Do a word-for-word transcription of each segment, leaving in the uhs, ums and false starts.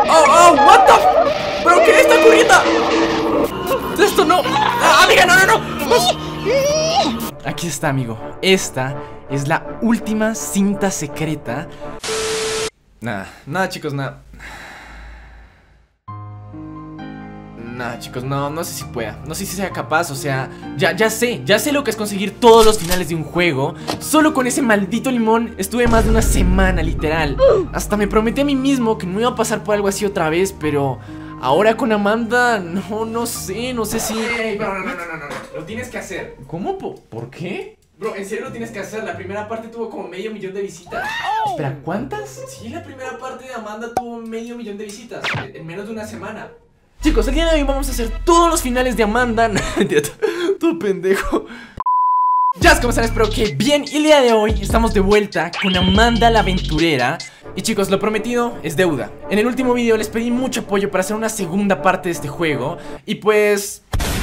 ¡Oh, oh! ¡What the! ¿Pero qué está ocurriendo? ¡Esto no! ¡Ah, amiga, no, no, no! Aquí está, amigo. Esta es la última cinta secreta. Nada, nada, chicos, nada. Nada, chicos, no, no sé si pueda. No sé si sea capaz, o sea, ya, ya sé, ya sé lo que es conseguir todos los finales de un juego. Solo con ese maldito limón estuve más de una semana, literal. Hasta me prometí a mí mismo que no iba a pasar por algo así otra vez, pero ahora con Amanda, no, no sé, no sé si... Hey, no, no, no, no, no, no, lo tienes que hacer. ¿Cómo? ¿Por, ¿por qué? Bro, en serio lo tienes que hacer. La primera parte tuvo como medio millón de visitas. Espera, ¿cuántas? Sí, la primera parte de Amanda tuvo medio millón de visitas en menos de una semana. Chicos, el día de hoy vamos a hacer todos los finales de Amanda. Todo pendejo. Ya, ¿cómo están? Espero que bien. Y el día de hoy estamos de vuelta con Amanda la aventurera. Y chicos, lo prometido es deuda. En el último video les pedí mucho apoyo para hacer una segunda parte de este juego. Y pues...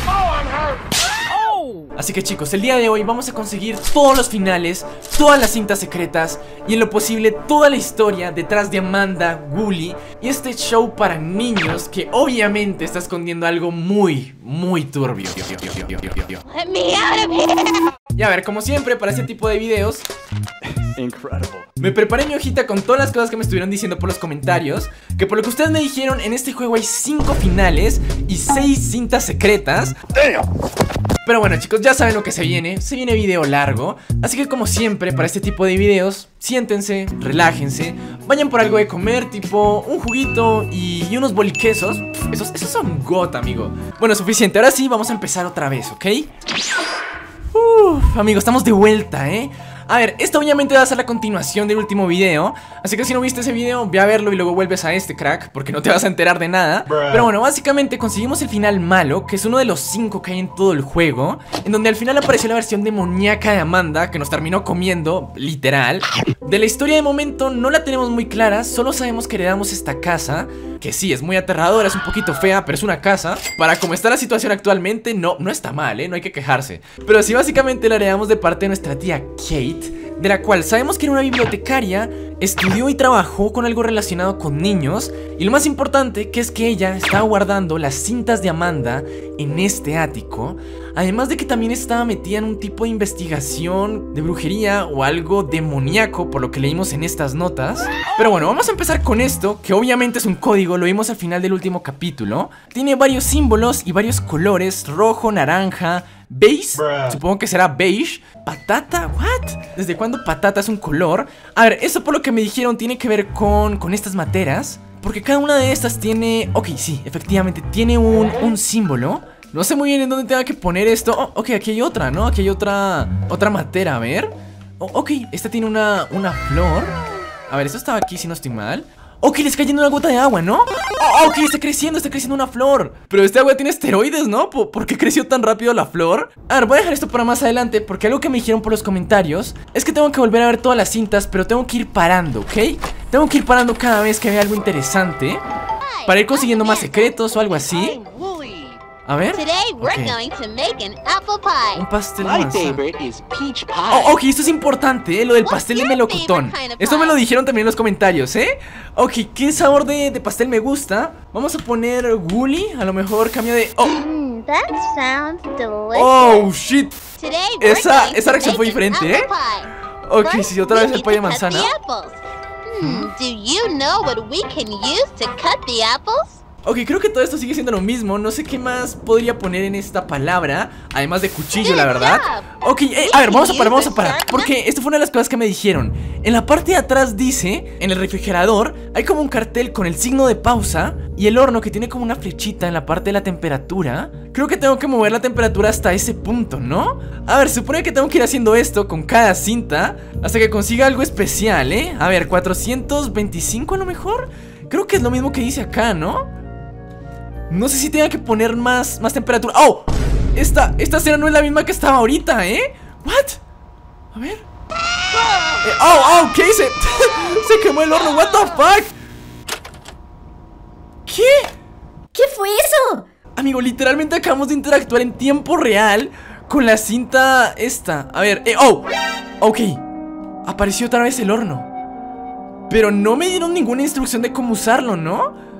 Así que chicos, el día de hoy vamos a conseguir todos los finales, todas las cintas secretas y en lo posible toda la historia detrás de Amanda, Ghoulie y este show para niños que obviamente está escondiendo algo muy, muy turbio. Let me out of here. Y a ver, como siempre, para este tipo de videos me preparé mi hojita con todas las cosas que me estuvieron diciendo por los comentarios. Que por lo que ustedes me dijeron, en este juego hay cinco finales y seis cintas secretas. Pero bueno, chicos, ya saben lo que se viene. Se viene video largo. Así que como siempre, para este tipo de videos, siéntense, relájense, vayan por algo de comer, tipo un juguito y, y unos boliquesos. Esos, esos son got, amigo. Bueno, suficiente, ahora sí, vamos a empezar otra vez, ¿ok? Uff, amigos, estamos de vuelta, ¿eh? A ver, esto obviamente va a ser la continuación del último video. Así que si no viste ese video, ve a verlo y luego vuelves a este, crack, porque no te vas a enterar de nada. Pero bueno, básicamente conseguimos el final malo, que es uno de los cinco que hay en todo el juego, en donde al final apareció la versión demoníaca de Amanda, que nos terminó comiendo, literal. De la historia de momento no la tenemos muy clara, solo sabemos que heredamos esta casa, que sí, es muy aterradora, es un poquito fea, pero es una casa. Para como está la situación actualmente, no, no está mal, ¿eh? No hay que quejarse. Pero sí, básicamente la heredamos de parte de nuestra tía Kate, de la cual sabemos que era una bibliotecaria, estudió y trabajó con algo relacionado con niños. Y lo más importante, que es que ella estaba guardando las cintas de Amanda en este ático. Además de que también estaba metida en un tipo de investigación de brujería o algo demoníaco, por lo que leímos en estas notas. Pero bueno, vamos a empezar con esto, que obviamente es un código, lo vimos al final del último capítulo. Tiene varios símbolos y varios colores: rojo, naranja, beige, supongo que será beige. ¿Patata? ¿What? ¿Desde cuándo patata es un color? A ver, eso por lo que me dijeron tiene que ver con, con estas materas, porque cada una de estas tiene... Ok, sí, efectivamente, tiene un, un símbolo. No sé muy bien en dónde tenga que poner esto. Oh, ok, aquí hay otra, ¿no? Aquí hay otra, otra matera, a ver. Oh, ok, esta tiene una, una flor. A ver, esto estaba aquí si no estoy mal. Ok, le está cayendo una gota de agua, ¿no? Oh, ok, está creciendo, está creciendo una flor. Pero este agua tiene esteroides, ¿no? ¿Por, ¿Por qué creció tan rápido la flor? A ver, voy a dejar esto para más adelante, porque algo que me dijeron por los comentarios es que tengo que volver a ver todas las cintas, pero tengo que ir parando, ¿ok? Tengo que ir parando cada vez que vea algo interesante, para ir consiguiendo más secretos o algo así. A ver, okay. Un pastel de manzana. Oh, ok, esto es importante, ¿eh? Lo del pastel de melocotón. Esto me lo dijeron también en los comentarios, ¿eh? Ok, ¿qué sabor de, de pastel me gusta? Vamos a poner Ghoulie, a lo mejor cambio de... Oh, mm, that sounds delicious. Oh, shit. Esa, esa reacción fue diferente, ¿eh? Ok, sí, otra vez el pay de manzana. Hmm, do you know what we can use to cut the apples? Ok, creo que todo esto sigue siendo lo mismo. No sé qué más podría poner en esta palabra, además de cuchillo, la verdad. Ok, eh, a ver, vamos a parar, vamos a parar, porque esto fue una de las cosas que me dijeron. En la parte de atrás dice, en el refrigerador hay como un cartel con el signo de pausa y el horno que tiene como una flechita en la parte de la temperatura. Creo que tengo que mover la temperatura hasta ese punto, ¿no? A ver, se supone que tengo que ir haciendo esto con cada cinta hasta que consiga algo especial, ¿eh? A ver, cuatrocientos veinticinco a lo mejor. Creo que es lo mismo que dice acá, ¿no? No sé si tenga que poner más, más temperatura. ¡Oh! Esta, esta cera no es la misma que estaba ahorita, ¿eh? ¿What? A ver. Eh, ¡Oh! ¡Oh! ¿Qué hice? Se quemó el horno. ¿What the fuck? ¿Qué? ¿Qué fue eso? Amigo, literalmente acabamos de interactuar en tiempo real con la cinta esta. A ver. Eh, ¡Oh! Ok. Apareció otra vez el horno. Pero no me dieron ninguna instrucción de cómo usarlo, ¿no?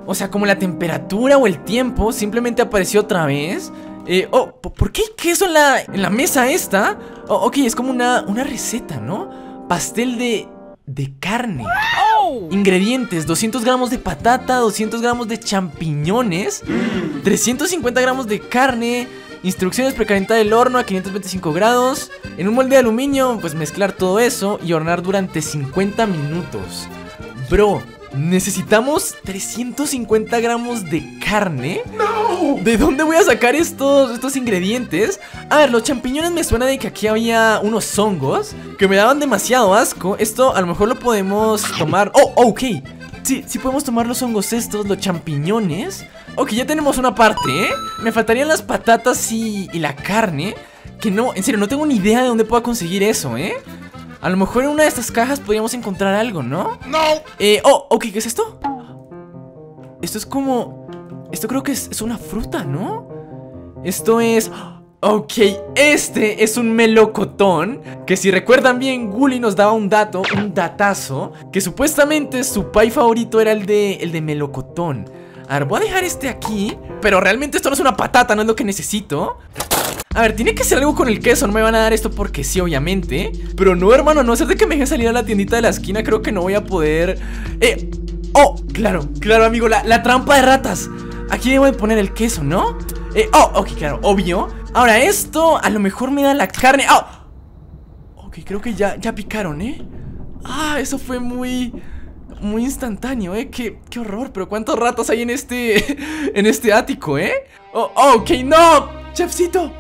O sea, como la temperatura o el tiempo simplemente apareció otra vez. Eh, oh, ¿por qué hay queso en la, en la mesa esta? Oh, ok, es como una, una receta, ¿no? Pastel de, de carne. Oh. Ingredientes, doscientos gramos de patata, doscientos gramos de champiñones, trescientos cincuenta gramos de carne. Instrucciones: precalentar el horno a quinientos veinticinco grados. En un molde de aluminio, pues mezclar todo eso y hornear durante cincuenta minutos. Bro, necesitamos trescientos cincuenta gramos de carne. ¡No! ¿De dónde voy a sacar estos, estos ingredientes? A ver, los champiñones me suena de que aquí había unos hongos que me daban demasiado asco. Esto a lo mejor lo podemos tomar. Oh, ok. Sí, sí podemos tomar los hongos estos, los champiñones. Ok, ya tenemos una parte, ¿eh? Me faltarían las patatas y, y la carne. Que no, en serio, no tengo ni idea de dónde pueda conseguir eso, ¿eh? A lo mejor en una de estas cajas podríamos encontrar algo, ¿no? ¡No! Eh, oh, ok, ¿qué es esto? Esto es como... Esto creo que es, es una fruta, ¿no? Esto es... Ok, este es un melocotón. Que si recuerdan bien, Gully nos daba un dato, un datazo, que supuestamente su pie favorito era el de, el de melocotón. A ver, voy a dejar este aquí. Pero realmente esto no es una patata, no es lo que necesito. A ver, tiene que ser algo con el queso. No me van a dar esto porque sí, obviamente. Pero no, hermano, no ser de que me deje salir a la tiendita de la esquina. Creo que no voy a poder. Eh, oh, claro, claro, amigo, la, la trampa de ratas. Aquí debo de poner el queso, ¿no? Eh, oh, ok, claro, obvio. Ahora esto a lo mejor me da la carne. Oh, ok, creo que ya, ya picaron, ¿eh? Ah, eso fue muy... Muy instantáneo, ¿eh? Qué, qué horror, pero ¿cuántos ratas hay en este... En este ático, ¿eh? Oh, oh, ok, no, chefcito.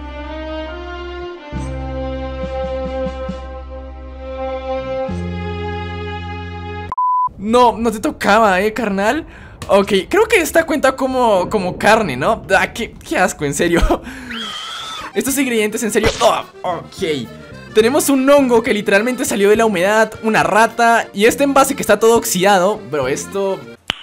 No, no te tocaba, ¿eh, carnal? Ok, creo que esta cuenta como, como carne, ¿no? Ah, qué, qué asco, en serio. Estos ingredientes, en serio. Oh, ok. Tenemos un hongo que literalmente salió de la humedad, una rata y este envase que está todo oxidado. Bro, esto...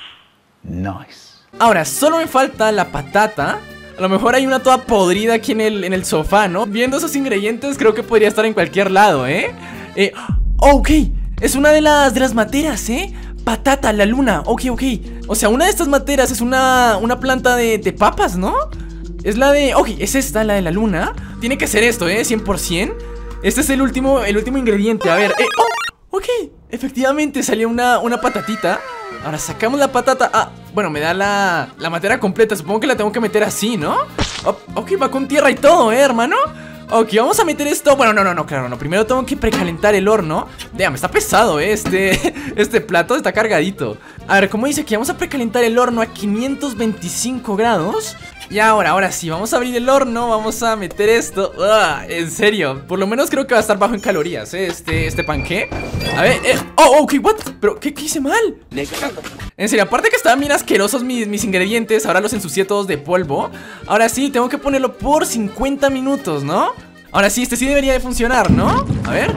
Nice. Ahora, solo me falta la patata. A lo mejor hay una toda podrida aquí en el, en el sofá, ¿no? Viendo esos ingredientes creo que podría estar en cualquier lado, ¿eh? eh oh, ok, es una de las, de las materas, ¿eh? Patata, la luna, ok, ok. O sea, una de estas materas es una, una planta de, de papas, ¿no? Es la de... Ok, es esta, la de la luna. Tiene que ser esto, ¿eh? cien por cien. Este es el último, el último ingrediente. A ver, eh, oh, ok, efectivamente salió una, una patatita. Ahora sacamos la patata. Ah, bueno, me da la, la matera completa. Supongo que la tengo que meter así, ¿no? Oh, ok, va con tierra y todo, ¿eh, hermano? Ok, vamos a meter esto. Bueno, no, no, no, claro, no. Primero tengo que precalentar el horno. Damn, está pesado, ¿eh? Este, este plato está cargadito. A ver, como dice aquí, vamos a precalentar el horno a quinientos veinticinco grados. Y ahora, ahora sí, vamos a abrir el horno. Vamos a meter esto. ¡Ugh! En serio, por lo menos creo que va a estar bajo en calorías, ¿eh? Este, este panqué. A ver, eh, oh, ok, what? ¿Pero qué, qué hice mal? En serio, aparte que estaban bien asquerosos mis, mis ingredientes, ahora los ensucié todos de polvo. Ahora sí, tengo que ponerlo por cincuenta minutos, ¿no? Ahora sí, este sí debería de funcionar, ¿no? A ver.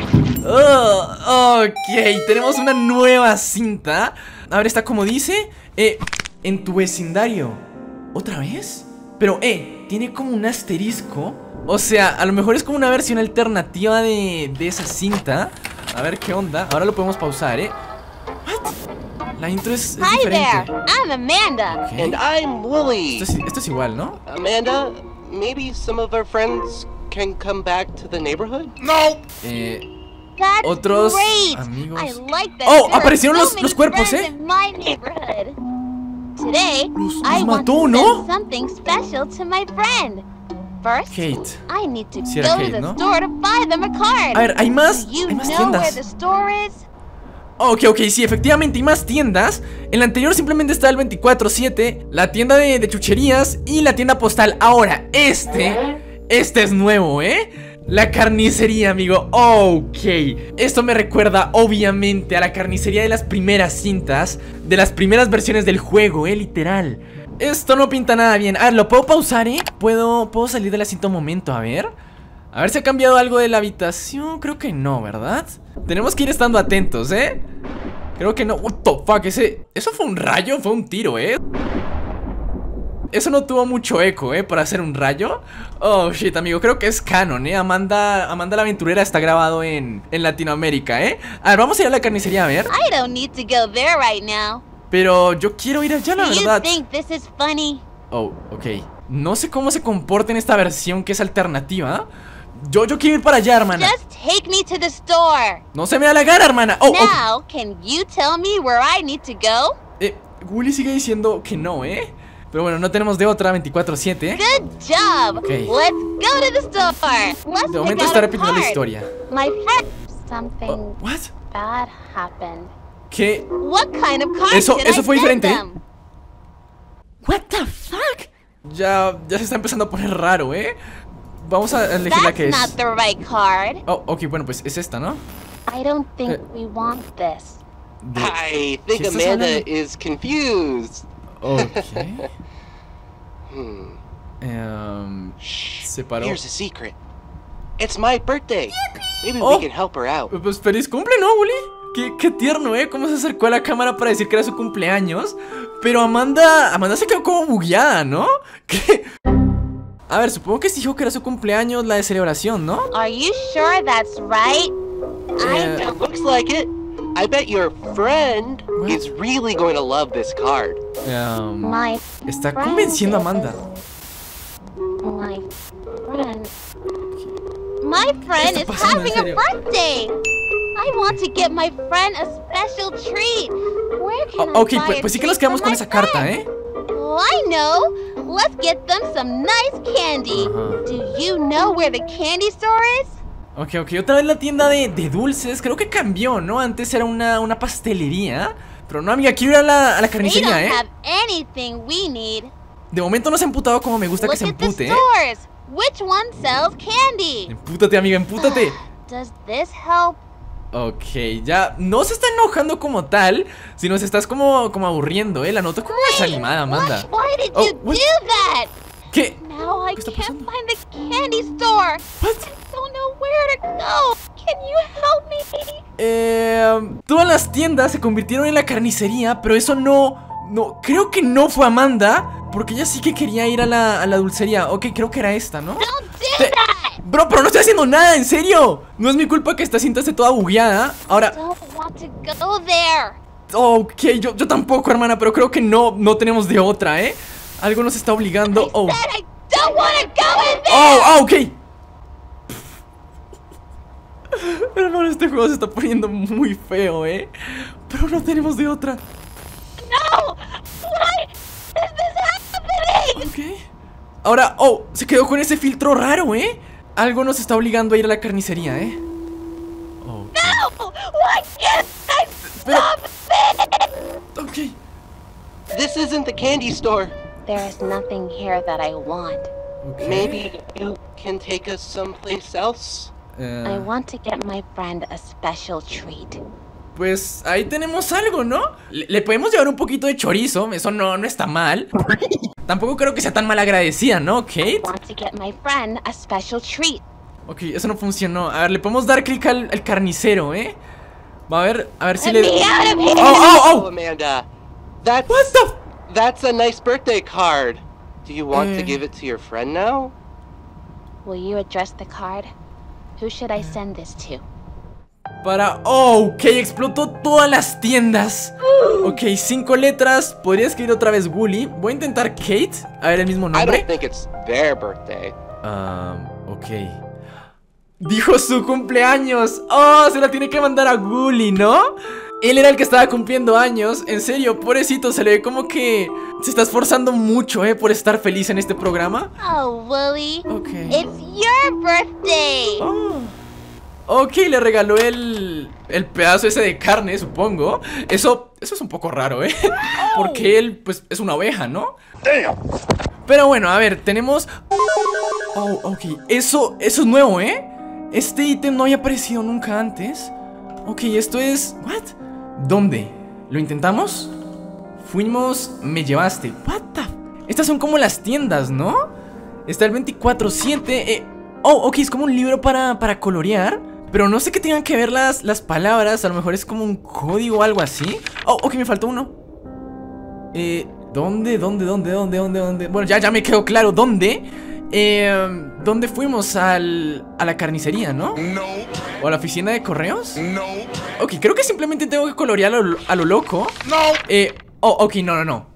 Oh, ok, tenemos una nueva cinta. A ver, está como dice. Eh, en tu vecindario. ¿Otra vez? Pero, eh, tiene como un asterisco. O sea, a lo mejor es como una versión alternativa de, de esa cinta. A ver qué onda. Ahora lo podemos pausar, ¿eh? What? La intro es, es Hi diferente. there, I'm Amanda. Okay. And I'm Willie. Esto es, esto es igual, ¿no? Amanda, maybe some of our friends can come back to the neighborhood? Eh... That's Otros great. amigos. I like that Oh, there are aparecieron so los- many los cuerpos, friends ¿eh? in my neighborhood. Today, Los- I los want mató, to ¿no? send something special to my friend. First, Kate. I need to Sí, era go Kate, to the ¿no? store to buy them a card. A ver, hay más, Do you hay más know tiendas. where the store is? Ok, ok, sí, efectivamente hay más tiendas. En la anterior simplemente está el veinticuatro siete, la tienda de, de chucherías y la tienda postal. Ahora, este, este es nuevo, ¿eh? La carnicería, amigo. Ok, esto me recuerda obviamente a la carnicería de las primeras cintas, de las primeras versiones del juego, ¿eh? Literal. Esto no pinta nada bien. A ver, ¿lo puedo pausar, eh? ¿Puedo, puedo salir de la cinta un momento? A ver. A ver si ha cambiado algo de la habitación. Creo que no, ¿verdad? Tenemos que ir estando atentos, ¿eh? Creo que no. What the fuck, ese... ¿Eso fue un rayo? Fue un tiro, ¿eh? Eso no tuvo mucho eco, ¿eh? Para hacer un rayo. Oh, shit, amigo, creo que es canon, ¿eh? Amanda, Amanda la aventurera está grabado en, en Latinoamérica, ¿eh? A ver, vamos a ir a la carnicería a ver. I don't need to go there right now. pero yo quiero ir allá, la Do you verdad. think this is funny? Oh, ok. No sé cómo se comporta en esta versión que es alternativa. Yo, yo quiero ir para allá, hermana. Just take me to the store. No se me da la gana, hermana. Oh, oh. Now, can you tell me where I need to go? Eh, Gully sigue diciendo que no, ¿eh? Pero bueno, no tenemos de otra veinticuatro siete. Good job. Okay. Let's go to the store. Let's De momento pick está out a repitiendo la card. historia. My friend, something Oh, what? bad happened. ¿Qué? What kind of card Eso- should eso I fue send diferente, ¿eh? them? What the fuck? Ya, ya se está empezando a poner raro, ¿eh? Vamos a elegir la That's que not es. the right card. Oh, ok, bueno, pues es esta, ¿no? I don't think Eh. we want this. De- I think ¿Qué estás Amanda hablando? is confused. Ok. Hmm. Em, se paró. Here's a secret. It's my birthday. Maybe Oh. we can help her out. Pues feliz cumple, ¿no, Gully? Qué, qué tierno, ¿eh? Cómo se acercó a la cámara para decir que era su cumpleaños. Pero Amanda... Amanda se quedó como bugueada, ¿no? ¿Qué? A ver, supongo que sí dijo que era su cumpleaños, la de celebración, ¿no? Are you sure that's right? Eh, I don't. Looks like it. I bet your friend What? is really going to love this card. em, My está friend convenciendo a is- Amanda. My friend. My friend está is pasando, en having a serio? birthday. I want to get my friend a special treat. Where can Oh, I ok, buy pues, a pues sí que treat nos quedamos for con my esa carta, friend? ¿eh? Oh, I know. Let's get them some nice candy. Ajá. Do you know where the candy store is? Ok, ok, otra vez la tienda de, de dulces. Creo que cambió, ¿no? Antes era una, una pastelería. Pero no, amiga, quiero ir a la, a la They don't carnicería, ¿eh? have anything we need. De momento no se ha emputado como me gusta que Look se at the empute, ¿eh? stores. Which one sells candy? Empútate, amiga, empútate. Does this help? Ok, ya no se está enojando como tal, sino se estás como, como aburriendo, ¿eh? La noto como desanimada, Amanda. What? Why did Oh, you what? do that? ¿Qué? Now I ¿Qué está can't pasando? find the candy store. What? I don't know where to go. Can you help me? Eh, todas las tiendas se convirtieron en la carnicería, pero eso no... No, creo que no fue Amanda, porque ella sí que quería ir a la, a la dulcería. Ok, creo que era esta, ¿no? Don't do Te- that. Bro, pero no estoy haciendo nada, en serio. No es mi culpa que esta cinta esté toda bugueada. Ahora, Don't want to go there. ok, yo, yo tampoco, hermana, pero creo que no, no tenemos de otra, ¿eh? Algo nos está obligando. Oh, Said I don't want to go in there. oh, ah, ok. Hermano, este juego se está poniendo muy feo, ¿eh? Pero no tenemos de otra. No. Why is this happening? Ok. Ahora, oh, se quedó con ese filtro raro, ¿eh? Algo nos está obligando a ir a la carnicería, ¿eh? Oh, No. Why can't I pero... stop it? Ok. This isn't the candy store. There is nothing here that I want. Ok. Maybe you can take us someplace else? Eh, I want to get my friend a special treat. Pues ahí tenemos algo, ¿no? Le, le podemos llevar un poquito de chorizo, eso no, no está mal. Tampoco creo que sea tan mal agradecida, ¿no, Kate? Want to get my friend a special treat. Ok, eso no funcionó. A ver, le podemos dar clic al, al carnicero, ¿eh? Va a ver, a ver si Let le... me out of here. ¡Oh, oh, Oh, oh! Amanda. That's What the... that's a nice birthday card. Do you want Eh. to give it to your friend now? Will you address the card? Who should I send this to? Para... Oh, ok, explotó todas las tiendas. Ok, cinco letras. Podría escribir otra vez Gully. Voy a intentar Kate. A ver, el mismo I nombre. don't think it's their birthday. Ah, ok. Dijo su cumpleaños. Oh, se la tiene que mandar a Gully, ¿no? Él era el que estaba cumpliendo años. En serio, pobrecito, se le ve como que se está esforzando mucho, ¿eh? Por estar feliz en este programa. Oh, Willie. Ok. It's your birthday. Oh. Ok, le regaló el, el pedazo ese de carne, supongo. Eso, eso es un poco raro, ¿eh? Porque él, pues, es una oveja, ¿no? Pero bueno, a ver, tenemos... Oh, ok, eso, eso es nuevo, ¿eh? Este ítem no había aparecido nunca antes. Ok, esto es... ¿What? ¿Dónde? ¿Lo intentamos? Fuimos... Me llevaste. What the... Estas son como las tiendas, ¿no? Está el veinticuatro siete. eh... Oh, ok, es como un libro para, para colorear. Pero no sé qué tengan que ver las, las palabras. A lo mejor es como un código o algo así. Oh, ok, me faltó uno. Eh... ¿Dónde? ¿Dónde? ¿Dónde? ¿Dónde? ¿Dónde? ¿Dónde? Bueno, ya, ya me quedó claro dónde. Eh, ¿Dónde fuimos? Al, a la carnicería, ¿no? No, ¿O a la oficina de correos? no, Ok, creo que simplemente tengo que colorear a lo, a lo loco. no. Eh, Oh, ok, no, no, no.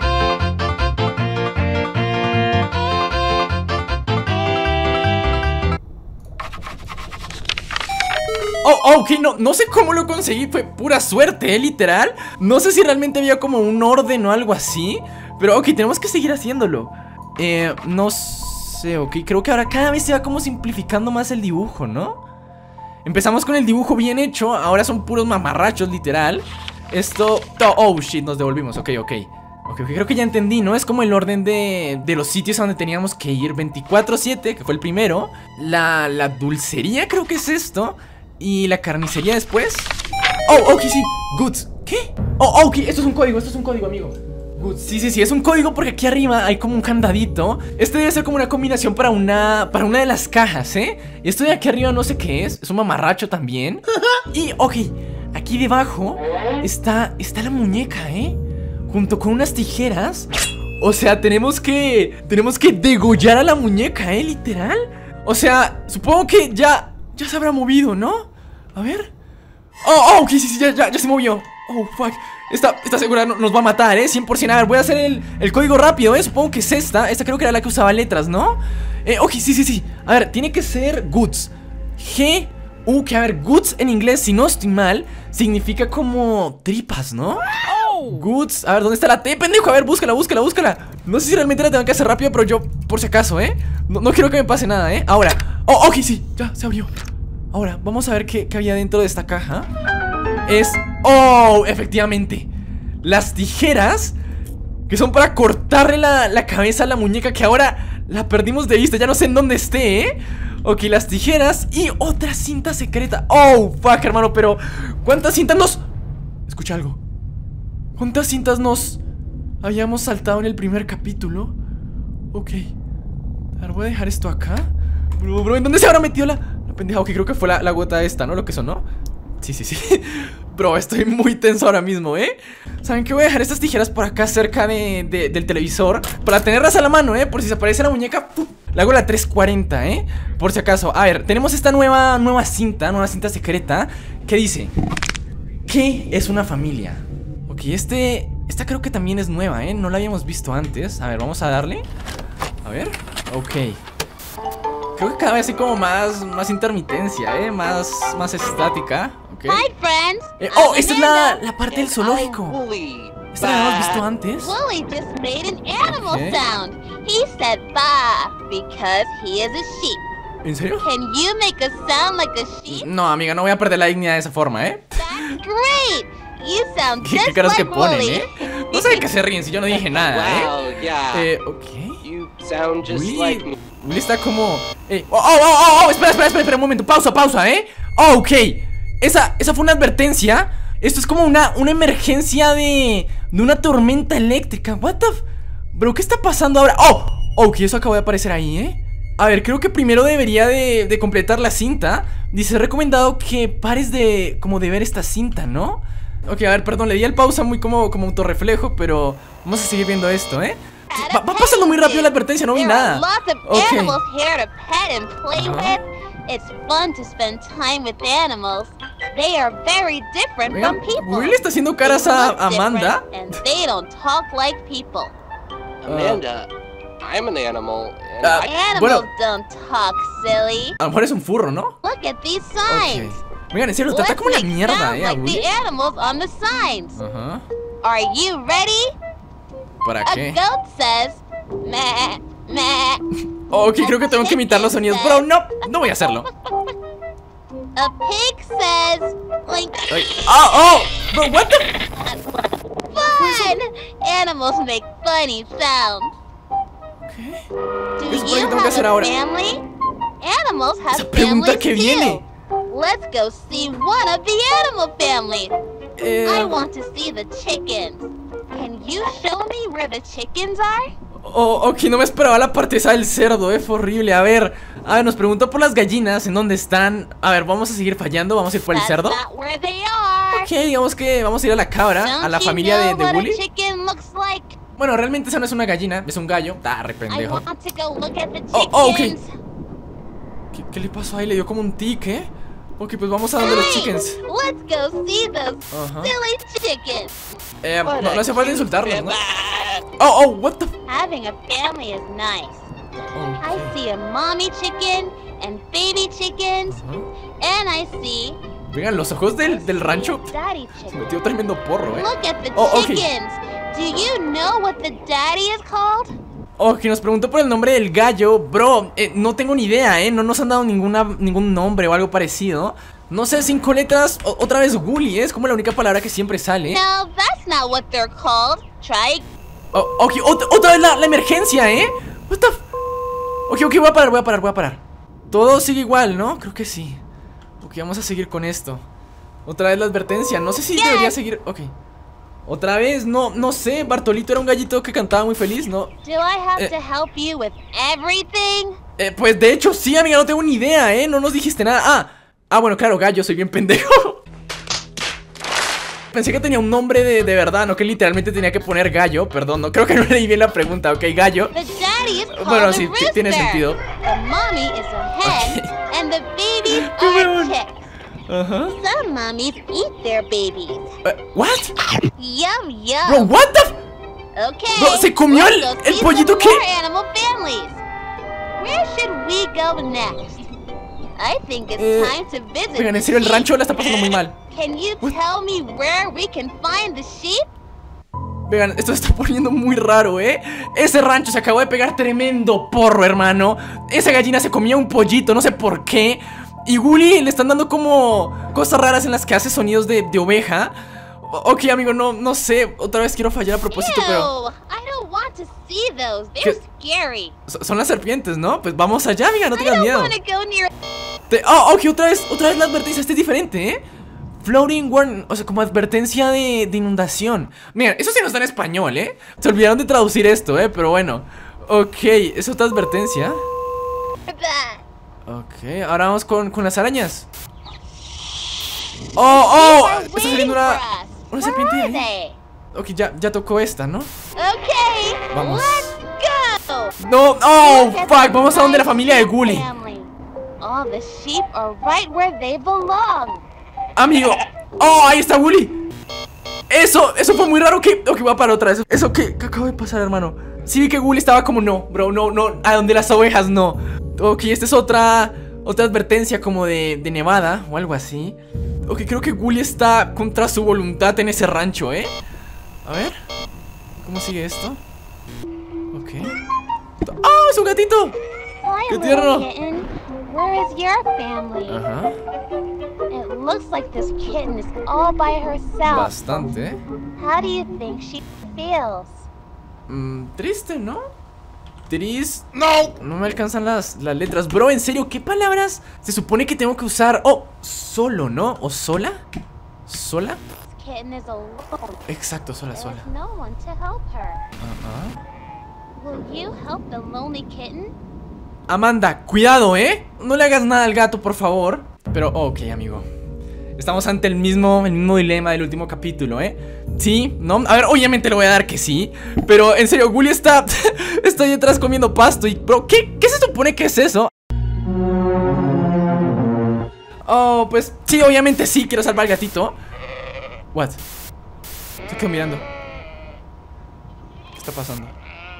Oh, ok, no, no sé cómo lo conseguí, fue pura suerte, ¿eh? Literal. No sé si realmente había como un orden o algo así, pero ok, tenemos que seguir haciéndolo. Eh, no sé, ok, creo que ahora cada vez se va como simplificando más el dibujo, ¿no? Empezamos con el dibujo bien hecho, ahora son puros mamarrachos, literal. Esto... Oh, shit, nos devolvimos, ok, ok. Ok, creo que ya entendí, ¿no? Es como el orden de, de los sitios a donde teníamos que ir. Veinticuatro siete, que fue el primero. La, la dulcería creo que es esto. Y la carnicería después. Oh, ok, sí, goods. ¿Qué? Oh, ok, esto es un código, esto es un código, amigo. Goods, sí, sí, sí, es un código porque aquí arriba hay como un candadito. Este debe ser como una combinación para una, para una de las cajas, ¿eh? Y esto de aquí arriba no sé qué es. Es un mamarracho también. Y, ok, aquí debajo está, está la muñeca, ¿eh? Junto con unas tijeras. O sea, tenemos que, tenemos que degollar a la muñeca, ¿eh? Literal. O sea, supongo que ya... Ya se habrá movido, ¿no? A ver. Oh, oh, ok, sí, sí, ya, ya, ya se movió. Oh, fuck. Esta, esta segura no, nos va a matar, ¿eh? cien por cien. A ver, voy a hacer el, el código rápido, ¿eh? Supongo que es esta. Esta creo que era la que usaba letras, ¿no? Eh, ok, sí, sí, sí. A ver, tiene que ser goods. G, U, que a ver, goods en inglés, si no estoy mal, significa como tripas, ¿no? Goods, a ver, ¿dónde está la T, pendejo? A ver, búscala, búscala, búscala. No sé si realmente la tengo que hacer rápido, pero yo, por si acaso, ¿eh? No, no quiero que me pase nada, ¿eh? Ahora, oh, ok, sí, ya, se abrió. Ahora, vamos a ver qué, qué había dentro de esta caja. Es, oh, efectivamente, las tijeras que son para cortarle la, la cabeza a la muñeca, que ahora la perdimos de vista, ya no sé en dónde esté, ¿eh? Ok, las tijeras y otra cinta secreta. Oh, fuck, hermano, pero ¿cuántas cintas nos...? Escucha algo. ¿Cuántas cintas nos habíamos saltado en el primer capítulo? Ok. A ver, voy a dejar esto acá. Bro, bro, ¿en dónde se habrá metido la, la pendeja? Ok, creo que fue la, la gota esta, ¿no? Lo que sonó. Sí, sí, sí. Bro, estoy muy tenso ahora mismo, ¿eh? ¿Saben qué? Voy a dejar estas tijeras por acá cerca de, de, del televisor para tenerlas a la mano, ¿eh? Por si se aparece la muñeca, ¡pum! Le hago la trescientos cuarenta, ¿eh? Por si acaso. A ver, tenemos esta nueva, nueva cinta, nueva cinta secreta que dice: ¿qué es una familia? Ok, este... Esta creo que también es nueva, ¿eh? No la habíamos visto antes. A ver, vamos a darle. A ver, ok. Creo que cada vez hay como más, más intermitencia, ¿eh? Más, más estática. Okay. Hi, friends. Eh, oh, I'm esta es la, Amanda. la parte del zoológico. Oh, Wooly. Esta la habíamos visto antes. Wooly just made an animal Okay. sound. He said "ba" because he is a sheep. ¿En serio? Can you make a sound like a sheep? No, amiga, no voy a perder la dignidad de esa forma, ¿eh? That's great. You sound ¿Qué, qué just caras like que ponen, Wooly. eh? No sé de qué se ríen si yo no dije nada, ¿eh? Wow, yeah. Eh, ok. You sound just like me. Willy, Willy está como... Eh, oh, oh, oh, oh, espera, espera, espera, espera un momento. Pausa, pausa, ¿eh? Oh, ok. Esa, esa fue una advertencia. Esto es como una, una emergencia de... De una tormenta eléctrica. What the... F Bro, ¿qué está pasando ahora? Oh, ok, eso acabó de aparecer ahí, ¿eh? A ver, creo que primero debería de, de completar la cinta. Dice, recomendado que pares de... Como de ver esta cinta, ¿no? Ok, a ver, perdón, le di al pausa muy como, como autorreflejo, pero vamos a seguir viendo esto, ¿eh? Va, va pasando muy rápido la advertencia, no vi There nada. are lots of Ok. animals here to pet and play Ajá. with. It's fun to spend time with animals. They are very different Oigan, from people. Will está haciendo caras They a look Amanda. different, and they don't talk like people. Amanda, I'm an animal. And Ah, I, Animals bueno. don't talk, silly. A lo mejor es un furro, ¿no? Look at these signs. Ok. Oigan, en serio, trata Let's como la make mierda, sounds eh, a like Willy. the animals on the signs. Ajá. Are you ready? ¿Para A qué? goat says, meh, meh. Ok, creo que tengo que imitar los sonidos. Bro, no, no voy a hacerlo. A pig says, blink. Ay, ¡oh, oh! Bro, what the... Fun! Animals make funny sounds. ¿Qué? Do ¿Qué se supone que you tengo que hacer have a ahora? family? Animals have Esa pregunta families que viene. too. Let's go see one of the animal families. Eh... I want to see the chickens. Can you show me where the chickens are? Oh, ok, no me esperaba la parte esa del cerdo, eh, fue horrible. A ver, a ver, nos pregunta por las gallinas, ¿en dónde están? A ver, vamos a seguir fallando, vamos a ir por el That's cerdo. not where they are. Ok, digamos que vamos a ir a la cabra, a Don't la you familia de, know de what Willy. a chicken looks like? Bueno, realmente esa no es una gallina, es un gallo. Ah, re I pendejo. want to go look at the chickens. Oh, oh, ok. ¿Qué, qué le pasó ahí? Le dio como un tic, ¿eh? Ok, pues vamos a donde los chickens. Let's go see those Ajá. silly chickens. Eh, no, no hace falta insultarlos, ¿no? Ah, Oh, oh, what the f... Having a family is nice. I Ok. see a mommy chicken and baby chickens, Ajá. and I see Vengan, los ojos del, del rancho. daddy Se chicken. metió tremendo porro, eh. Look at the Oh, okay. chickens. Do you know what the daddy is called? Ok, nos preguntó por el nombre del gallo. Bro, eh, no tengo ni idea, eh. No nos han dado ninguna, ningún nombre o algo parecido. No sé, cinco letras. O- otra vez Gully, ¿eh? Es como la única palabra que siempre sale. No, that's not what they're called. Try. Oh, ok, ot- otra vez la, la emergencia, ¿eh? What the f... Ok, ok, voy a parar, voy a parar, voy a parar. Todo sigue igual, ¿no? Creo que sí. Ok, vamos a seguir con esto. Otra vez la advertencia. No sé si Yes. debería seguir... Ok. Otra vez, no, no sé. Bartolito era un gallito que cantaba muy feliz, ¿no? Do I have Eh. to help you with everything? Eh, pues de hecho sí, amiga, no tengo ni idea, ¿eh? No nos dijiste nada. Ah, ah, bueno, claro, gallo, soy bien pendejo. Pensé que tenía un nombre de, de verdad, no que literalmente tenía que poner gallo. Perdón, no creo que no leí bien la pregunta, ok, gallo. The daddy is called Bueno, a sí, rooster. tiene sentido. The mommy is a hen, Ok. and the babies Qué are huevón. chicks. Ajá. Some mommies eat their babies. Eh, ¿What? Yum yum. Bro, what the f... Okay. Bro, ¿se comió let's el- go el see pollito some que- more animal families. Where should we go next? I think it's Eh, time to visit. Oigan, en the serio, el sheep. rancho la está pasando muy mal. Can you What? tell me where we can find the sheep? Vean, esto se está poniendo muy raro, ¿eh? Ese rancho se acabó de pegar tremendo porro, hermano. Esa gallina se comía un pollito, no sé por qué. Y Gully le están dando como cosas raras en las que hace sonidos de, de oveja. O- Ok, amigo, no, no sé. Otra vez quiero fallar a propósito, pero... Ew, I don't want to see those. They're scary. so- Son las serpientes, ¿no? Pues vamos allá, amiga, no I tengas don't miedo. want to go near. Te- Oh, ok, otra vez, otra vez la advertencia. Este es diferente, ¿eh? Floating warning, o sea, como advertencia de, de inundación. Mira, eso sí no está en español, ¿eh? Se olvidaron de traducir esto, ¿eh? Pero bueno. Ok, es otra advertencia. That. Ok, ahora vamos con, con las arañas. Oh, oh, They are está saliendo waiting una, for us. una Where serpiente de are ahí. they? Ok, ya, ya tocó esta, ¿no? Okay, Vamos. let's go. No, oh, Look at fuck, the vamos a donde la nice familia de sheep Gully. family. All the sheep are right where they belong. Amigo, oh, ahí está Gully. Eso, eso fue muy raro. que Ok, voy a parar otra vez. Eso que, que acaba de pasar, hermano. Sí vi que Gully estaba como no, bro, no, no, a donde las ovejas no. Ok, esta es otra, otra advertencia como de, de nevada o algo así. Ok, creo que Gully está contra su voluntad en ese rancho, ¿eh? A ver, ¿cómo sigue esto? Ok. ¡Ah, es un gatito! Hi, ¡Qué little tierno! kitten. Where is your family? Ajá, It looks like this kitten is all by herself. bastante, ¿eh? How do you think she feels? Mm, triste, ¿no? Tris... No, no me alcanzan las, las letras. Bro, en serio, ¿qué palabras se supone que tengo que usar? Oh, solo, ¿no? ¿O sola? ¿Sola? This kitten is alone. Exacto, sola, There's sola. no one to help her. Ajá. Will you help the lonely kitten? Amanda, cuidado, ¿eh? No le hagas nada al gato, por favor. Pero, ok, amigo. Estamos ante el mismo, el mismo dilema del último capítulo, ¿eh? ¿Sí? ¿No? A ver, obviamente le voy a dar que sí. Pero, en serio, Gully está... está ahí detrás comiendo pasto y... Bro, ¿qué, ¿qué se supone que es eso? Oh, pues sí, obviamente sí, quiero salvar al gatito. What? Te quedo mirando. ¿Qué está pasando?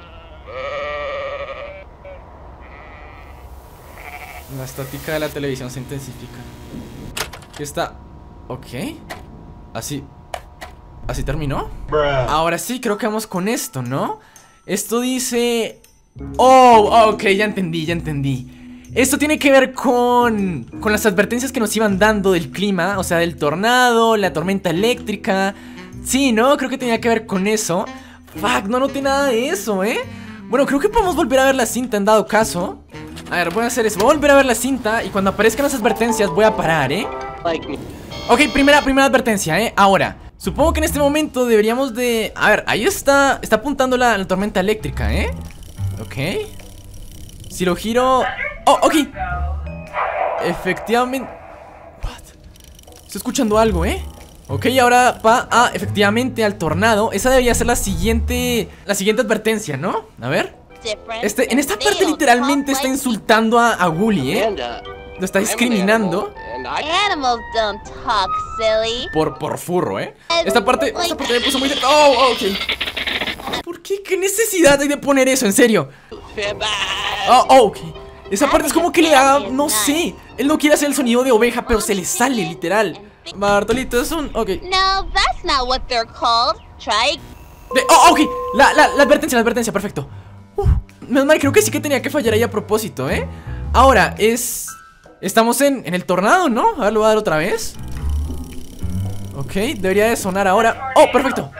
La estática de la televisión se intensifica. ¿Qué está? Ok. Así. ¿Así terminó? Ahora sí, creo que vamos con esto, ¿no? Esto dice... Oh, ok, ya entendí, ya entendí. Esto tiene que ver con... Con las advertencias que nos iban dando del clima. O sea, del tornado, la tormenta eléctrica. Sí, ¿no? Creo que tenía que ver con eso. Fuck, no noté nada de eso, ¿eh? Bueno, creo que podemos volver a ver la cinta en dado caso. A ver, voy a hacer eso, voy a volver a ver la cinta. Y cuando aparezcan las advertencias voy a parar, ¿eh? Like me. Ok, primera, primera advertencia, ¿eh? Ahora, supongo que en este momento deberíamos de... A ver, ahí está, está apuntando la, la tormenta eléctrica, ¿eh? Ok. Si lo giro... Oh, ok. Efectivamente... What? Estoy escuchando algo, ¿eh? Ok, ahora va a, efectivamente, al tornado. Esa debería ser la siguiente... La siguiente advertencia, ¿no? A ver. Different. Este, en esta They parte don't literalmente talk está like insultando a, a Gully, ¿eh? Amanda, lo está discriminando. Animals don't talk, silly. Por, por furro, ¿eh? Esta parte, esta parte me puso muy... De... Oh, oh, ok. ¿Por qué? ¿Qué necesidad hay de poner eso? En serio. Oh, oh, ok. Esa parte es como que le da... No sé. Él no quiere hacer el sonido de oveja, pero se le sale, literal. Bartolito, es un... Ok. No, that's not what they're called. Try. De... Oh, ok. La, la, la advertencia, la advertencia, perfecto. Uf, menos mal, creo que sí que tenía que fallar ahí a propósito, ¿eh? Ahora, es... Estamos en, en el tornado, ¿no? A ver, lo voy a dar otra vez. Ok, debería de sonar ahora. Oh, perfecto.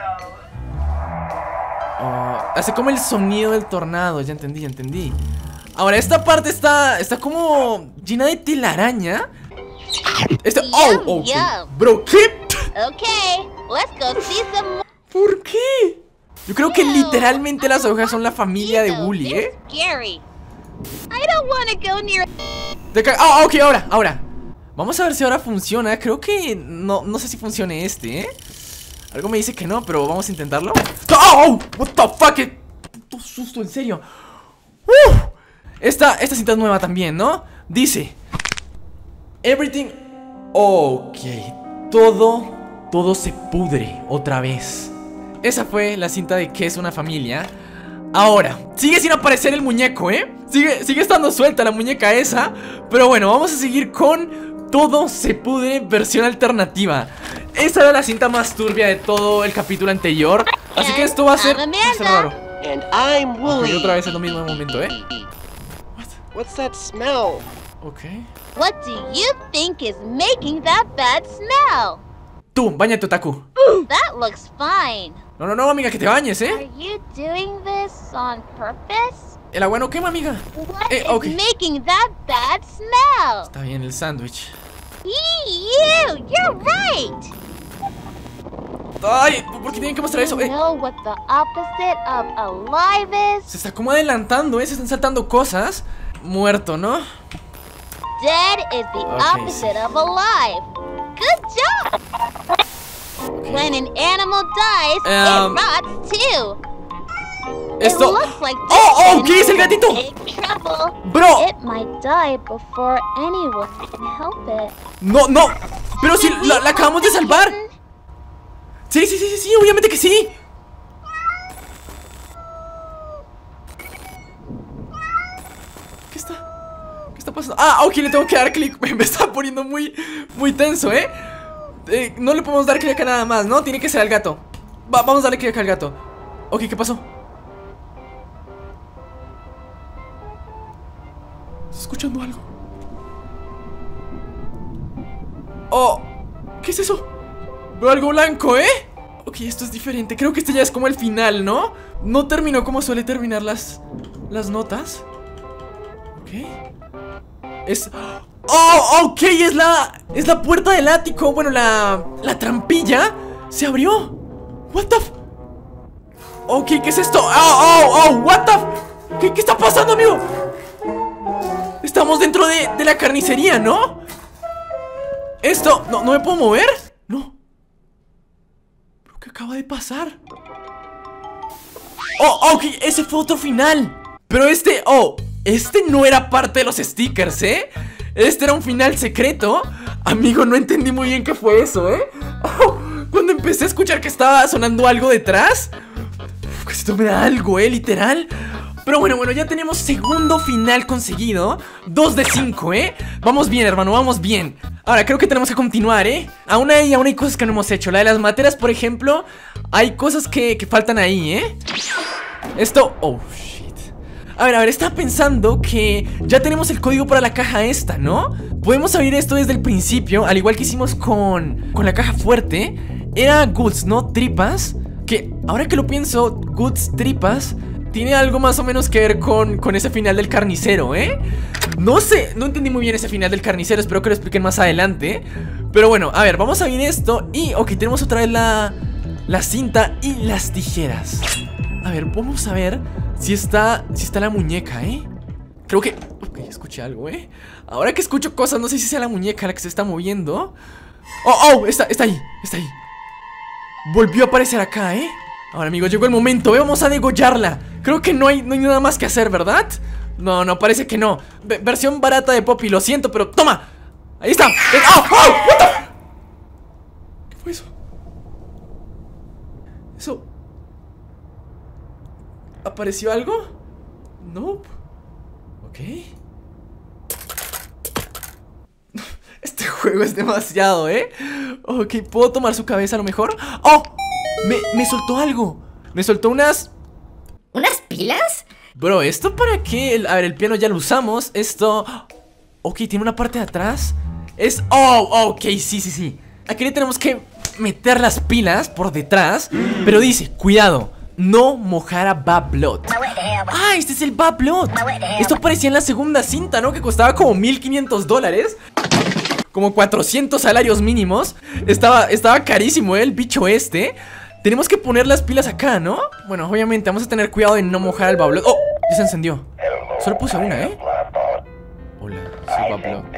Oh, hace como el sonido del tornado. Ya entendí, ya entendí. Ahora, esta parte está, está como llena de telaraña. Este, oh, oh, okay. Bro, ¿qué? Okay, let's go see some more. ¿Por qué? Yo creo que literalmente las ovejas son la familia de Wooly, ¿eh? Scary. I don't want to go near. Ah, oh, ok, ahora, ahora. Vamos a ver si ahora funciona. Creo que no, no sé si funcione este, ¿eh? Algo me dice que no, pero vamos a intentarlo. ¡Oh! What the fuck? ¡Qué puto susto, en serio! ¡Uh! Esta, esta cinta es nueva también, ¿no? Dice Everything... Ok. Todo, todo se pudre otra vez. Esa fue la cinta de ¿Qué es una familia? Ahora, sigue sin aparecer el muñeco, ¿eh? Sigue, sigue estando suelta la muñeca esa. Pero bueno, vamos a seguir con Todo se pudre versión alternativa. Esa era la cinta más turbia de todo el capítulo anterior. Así que esto va a ser, va a ser raro. And I'm Wooly. Y otra vez es lo mismo de momento, ¿eh? What? What's that smell? Ok. What do you think is making that bad smell? Tú, bañate, otaku. That looks fine. No, no, no, amiga, que te bañes, Are ¿eh? you doing this on purpose? El agua no quema, amiga. What Eh, is ok. making that bad smell? Está bien el sándwich. You, you're right. Ay, ¿por qué tienen que mostrar eso? You Eh, know what the opposite of alive is? se está como adelantando, ¿eh? Se están saltando cosas. Muerto, ¿no? Dead is the Okay, opposite of alive. Good job. Okay. When an animal dies, Um, it rots too. Esto... It looks like ¡Oh, oh! this ¿Qué es el gatito? big trouble. Bro. It might die before anyone can help it. No, no. Pero si la, la acabamos de salvar. Sí, sí, sí, sí, sí, obviamente que sí. ¿Qué está? ¿Qué está pasando? Ah, ok, le tengo que dar clic. Me está poniendo muy, muy tenso, ¿eh? eh no le podemos dar clic a nada más, ¿no? Tiene que ser al gato. Va, vamos a darle clic al gato. Ok, ¿qué pasó? ¿Estás escuchando algo? Oh, ¿qué es eso? Veo algo blanco, ¿eh? Ok, esto es diferente. Creo que este ya es como el final, ¿no? No terminó como suele terminar las, las notas. Ok. Es... ¡Oh! Ok, es la... Es la puerta del ático. Bueno, la... La trampilla se abrió. What the f... Ok, ¿qué es esto? ¡Oh, oh, oh! What the f... ¿Qué, qué está pasando, amigo? Estamos dentro de, de la carnicería, ¿no? Esto... ¿No, no me puedo mover? No. ¿Pero qué acaba de pasar? Oh, ok, ese fue otro final. Pero este... Oh, este no era parte de los stickers, ¿eh? Este era un final secreto. Amigo, no entendí muy bien qué fue eso, ¿eh? Oh, cuando empecé a escuchar que estaba sonando algo detrás, esto me da algo, ¿eh? Literal. Pero bueno, bueno, ya tenemos segundo final conseguido. Dos de cinco, ¿eh? Vamos bien, hermano, vamos bien. Ahora, creo que tenemos que continuar, ¿eh? Aún hay, aún hay cosas que no hemos hecho. La de las materas, por ejemplo. Hay cosas que, que faltan ahí, ¿eh? Esto... Oh, shit. A ver, a ver, estaba pensando que ya tenemos el código para la caja esta, ¿no? Podemos abrir esto desde el principio, al igual que hicimos con, con la caja fuerte. Era Guts, ¿no? Tripas. Que, ahora que lo pienso, Guts, tripas tiene algo más o menos que ver con, con ese final del carnicero, ¿eh? No sé, no entendí muy bien ese final del carnicero. Espero que lo expliquen más adelante. Pero bueno, a ver, vamos a abrir esto. Y, ok, tenemos otra vez la, la cinta y las tijeras. A ver, vamos a ver si está, si está la muñeca, ¿eh? Creo que... Ok, escuché algo, ¿eh? Ahora que escucho cosas, no sé si sea la muñeca la que se está moviendo. Oh, oh, está, está ahí, está ahí. Volvió a aparecer acá, ¿eh? Ahora, amigos, llegó el momento, ¿eh? Vamos a degollarla. Creo que no hay, no hay nada más que hacer, ¿verdad? No, no, parece que no. V versión barata de Poppy, lo siento, pero toma. Ahí está. ¡Oh! ¡Oh! What the... ¿Qué fue eso? ¿Eso? ¿Apareció algo? No. Ok. Este juego es demasiado, ¿eh? Ok, ¿puedo tomar su cabeza a lo mejor? ¡Oh! Me, me soltó algo. Me soltó unas... ¿Unas pilas? Bro, ¿esto para qué? El, a ver, el piano ya lo usamos. Esto... Ok, tiene una parte de atrás. Es... Oh, ok, sí, sí, sí. Aquí le tenemos que meter las pilas por detrás. Pero dice, cuidado, no mojar a Bad Blood. Ah, este es el Bad Blood. Esto aparecía en la segunda cinta, ¿no? Que costaba como mil quinientos dólares. Como cuatrocientos salarios mínimos. Estaba, estaba carísimo, ¿eh? El bicho este. Tenemos que poner las pilas acá, ¿no? Bueno, obviamente vamos a tener cuidado de no mojar al Bad Blood. ¡Oh! Ya se encendió. Solo puse una, ¿eh? Hola, soy Bad Blood.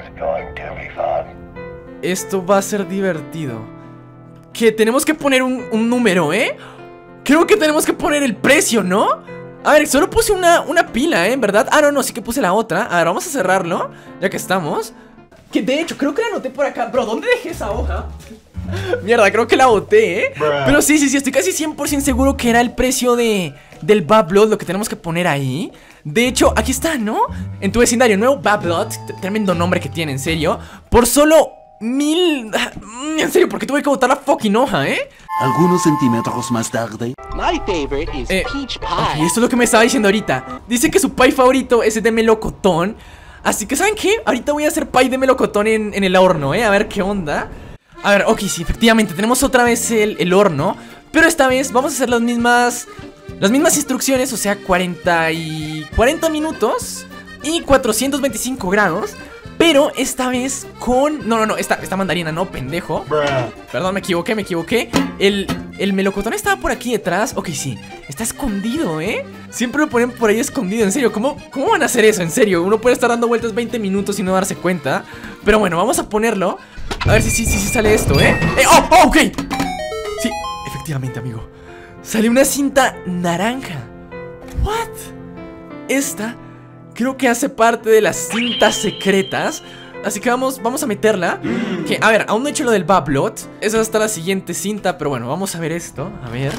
Esto va a ser divertido. Que tenemos que poner un, un número, ¿eh? Creo que tenemos que poner el precio, ¿no? A ver, solo puse una, una pila, ¿eh? ¿En verdad? Ah, no, no, sí que puse la otra. A ver, vamos a cerrarlo, ya que estamos. Que de hecho, creo que la anoté por acá. Bro, ¿dónde dejé esa hoja? Mierda, creo que la boté, ¿eh? Bruh. Pero sí, sí, sí, estoy casi cien por ciento seguro que era el precio de del Bad Blood, lo que tenemos que poner ahí. De hecho, aquí está, ¿no? En tu vecindario, nuevo Bad Blood. Tremendo nombre que tiene, en serio. Por solo mil... En serio, ¿por qué tuve que botar la fucking hoja, eh? Algunos centímetros más tarde. My favorite is eh, peach pie. Okay, esto es lo que me estaba diciendo ahorita. Dice que su pie favorito es el de melocotón. Así que, ¿saben qué? Ahorita voy a hacer pie de melocotón en, en el horno, ¿eh? A ver qué onda. A ver, ok, sí, efectivamente, tenemos otra vez el, el horno. Pero esta vez vamos a hacer las mismas Las mismas instrucciones, o sea, cuarenta y cuarenta minutos y cuatrocientos veinticinco grados. Pero esta vez con... No, no, no, esta, esta mandarina no, pendejo. Bruh. Perdón, me equivoqué, me equivoqué. El, el melocotón estaba por aquí detrás. Ok, sí, está escondido, ¿eh? Siempre lo ponen por ahí escondido, en serio. ¿Cómo, cómo van a hacer eso? En serio, uno puede estar dando vueltas veinte minutos y no darse cuenta. Pero bueno, vamos a ponerlo. A ver si sí, sí, sí sale esto, ¿eh? eh ¡Oh, oh, ok! Sí, efectivamente, amigo. Sale una cinta naranja. ¿What? Esta... creo que hace parte de las cintas secretas. Así que vamos, vamos a meterla. Que, a ver, aún no he hecho lo del Bad Blood. Esa va a estar la siguiente cinta. Pero bueno, vamos a ver esto. A ver.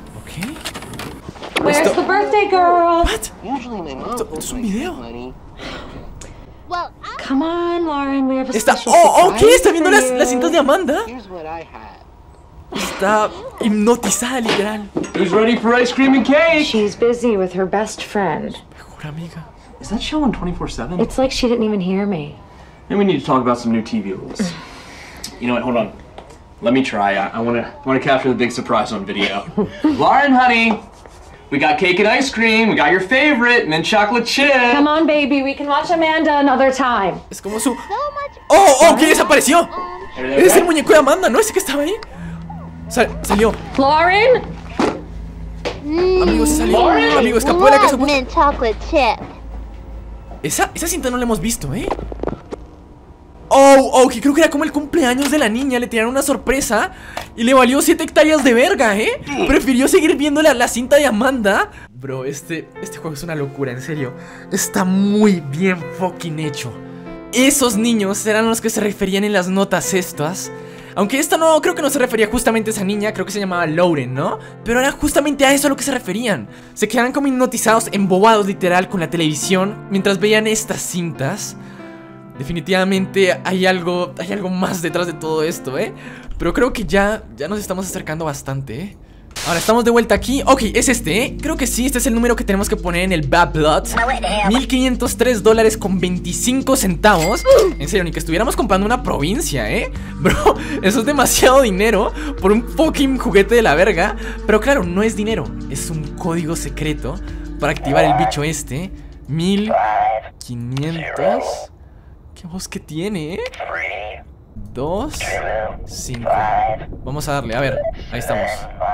Ok. Where's esto... the birthday girl? What? Esto, esto es un video. Well, Come on, Lauren, we have a Está... special Oh, ok, surprise está viendo for las, you. las cintas de Amanda. Here's what I had. Está hipnotizada, literal. Who's ready for ice cream and cake? She's busy with her best friend. Mejor amiga. Is that show on twenty-four seven? It's like she didn't even hear me. And we need to talk about some new T V rules. You know what, hold on. Let me try. I, I wanna I wanna capture the big surprise on video. Lauren, honey, we got cake and ice cream, we got your favorite, mint chocolate chip. Come on, baby, we can watch Amanda another time. Es como su... so much. ¡Oh, oh! ¿Quién desapareció? Um, Es el muñeco de Amanda, ¿no? Ese que estaba ahí. Sal- salió. Lauren? Amigo, se salió. Amigo, escapó de la casa. love mint chocolate chip. Esa, esa cinta no la hemos visto, ¿eh? Oh, oh, que creo que era como el cumpleaños de la niña. Le tiraron una sorpresa y le valió siete hectáreas de verga, ¿eh? Prefirió seguir viendo la, la cinta de Amanda. Bro, este, este juego es una locura, en serio. Está muy bien fucking hecho. Esos niños eran los que se referían en las notas estas. Aunque esta no, creo que no se refería justamente a esa niña. Creo que se llamaba Lauren, ¿no? Pero era justamente a eso a lo que se referían. Se quedaban como hipnotizados, embobados literal con la televisión mientras veían estas cintas. Definitivamente hay algo, hay algo más detrás de todo esto, ¿eh? Pero creo que ya, ya nos estamos acercando bastante, ¿eh? Ahora estamos de vuelta aquí. Ok, es este, ¿eh? Creo que sí, este es el número que tenemos que poner en el Bad Blood. Mil quinientos tres dólares con veinticinco centavos. En serio, ni que estuviéramos comprando una provincia, ¿eh? Bro, eso es demasiado dinero por un fucking juguete de la verga. Pero claro, no es dinero, es un código secreto para activar el bicho este. Mil quinientos. ¿Qué voz que tiene, eh? Dos, cinco. Vamos a darle, a ver, ahí estamos.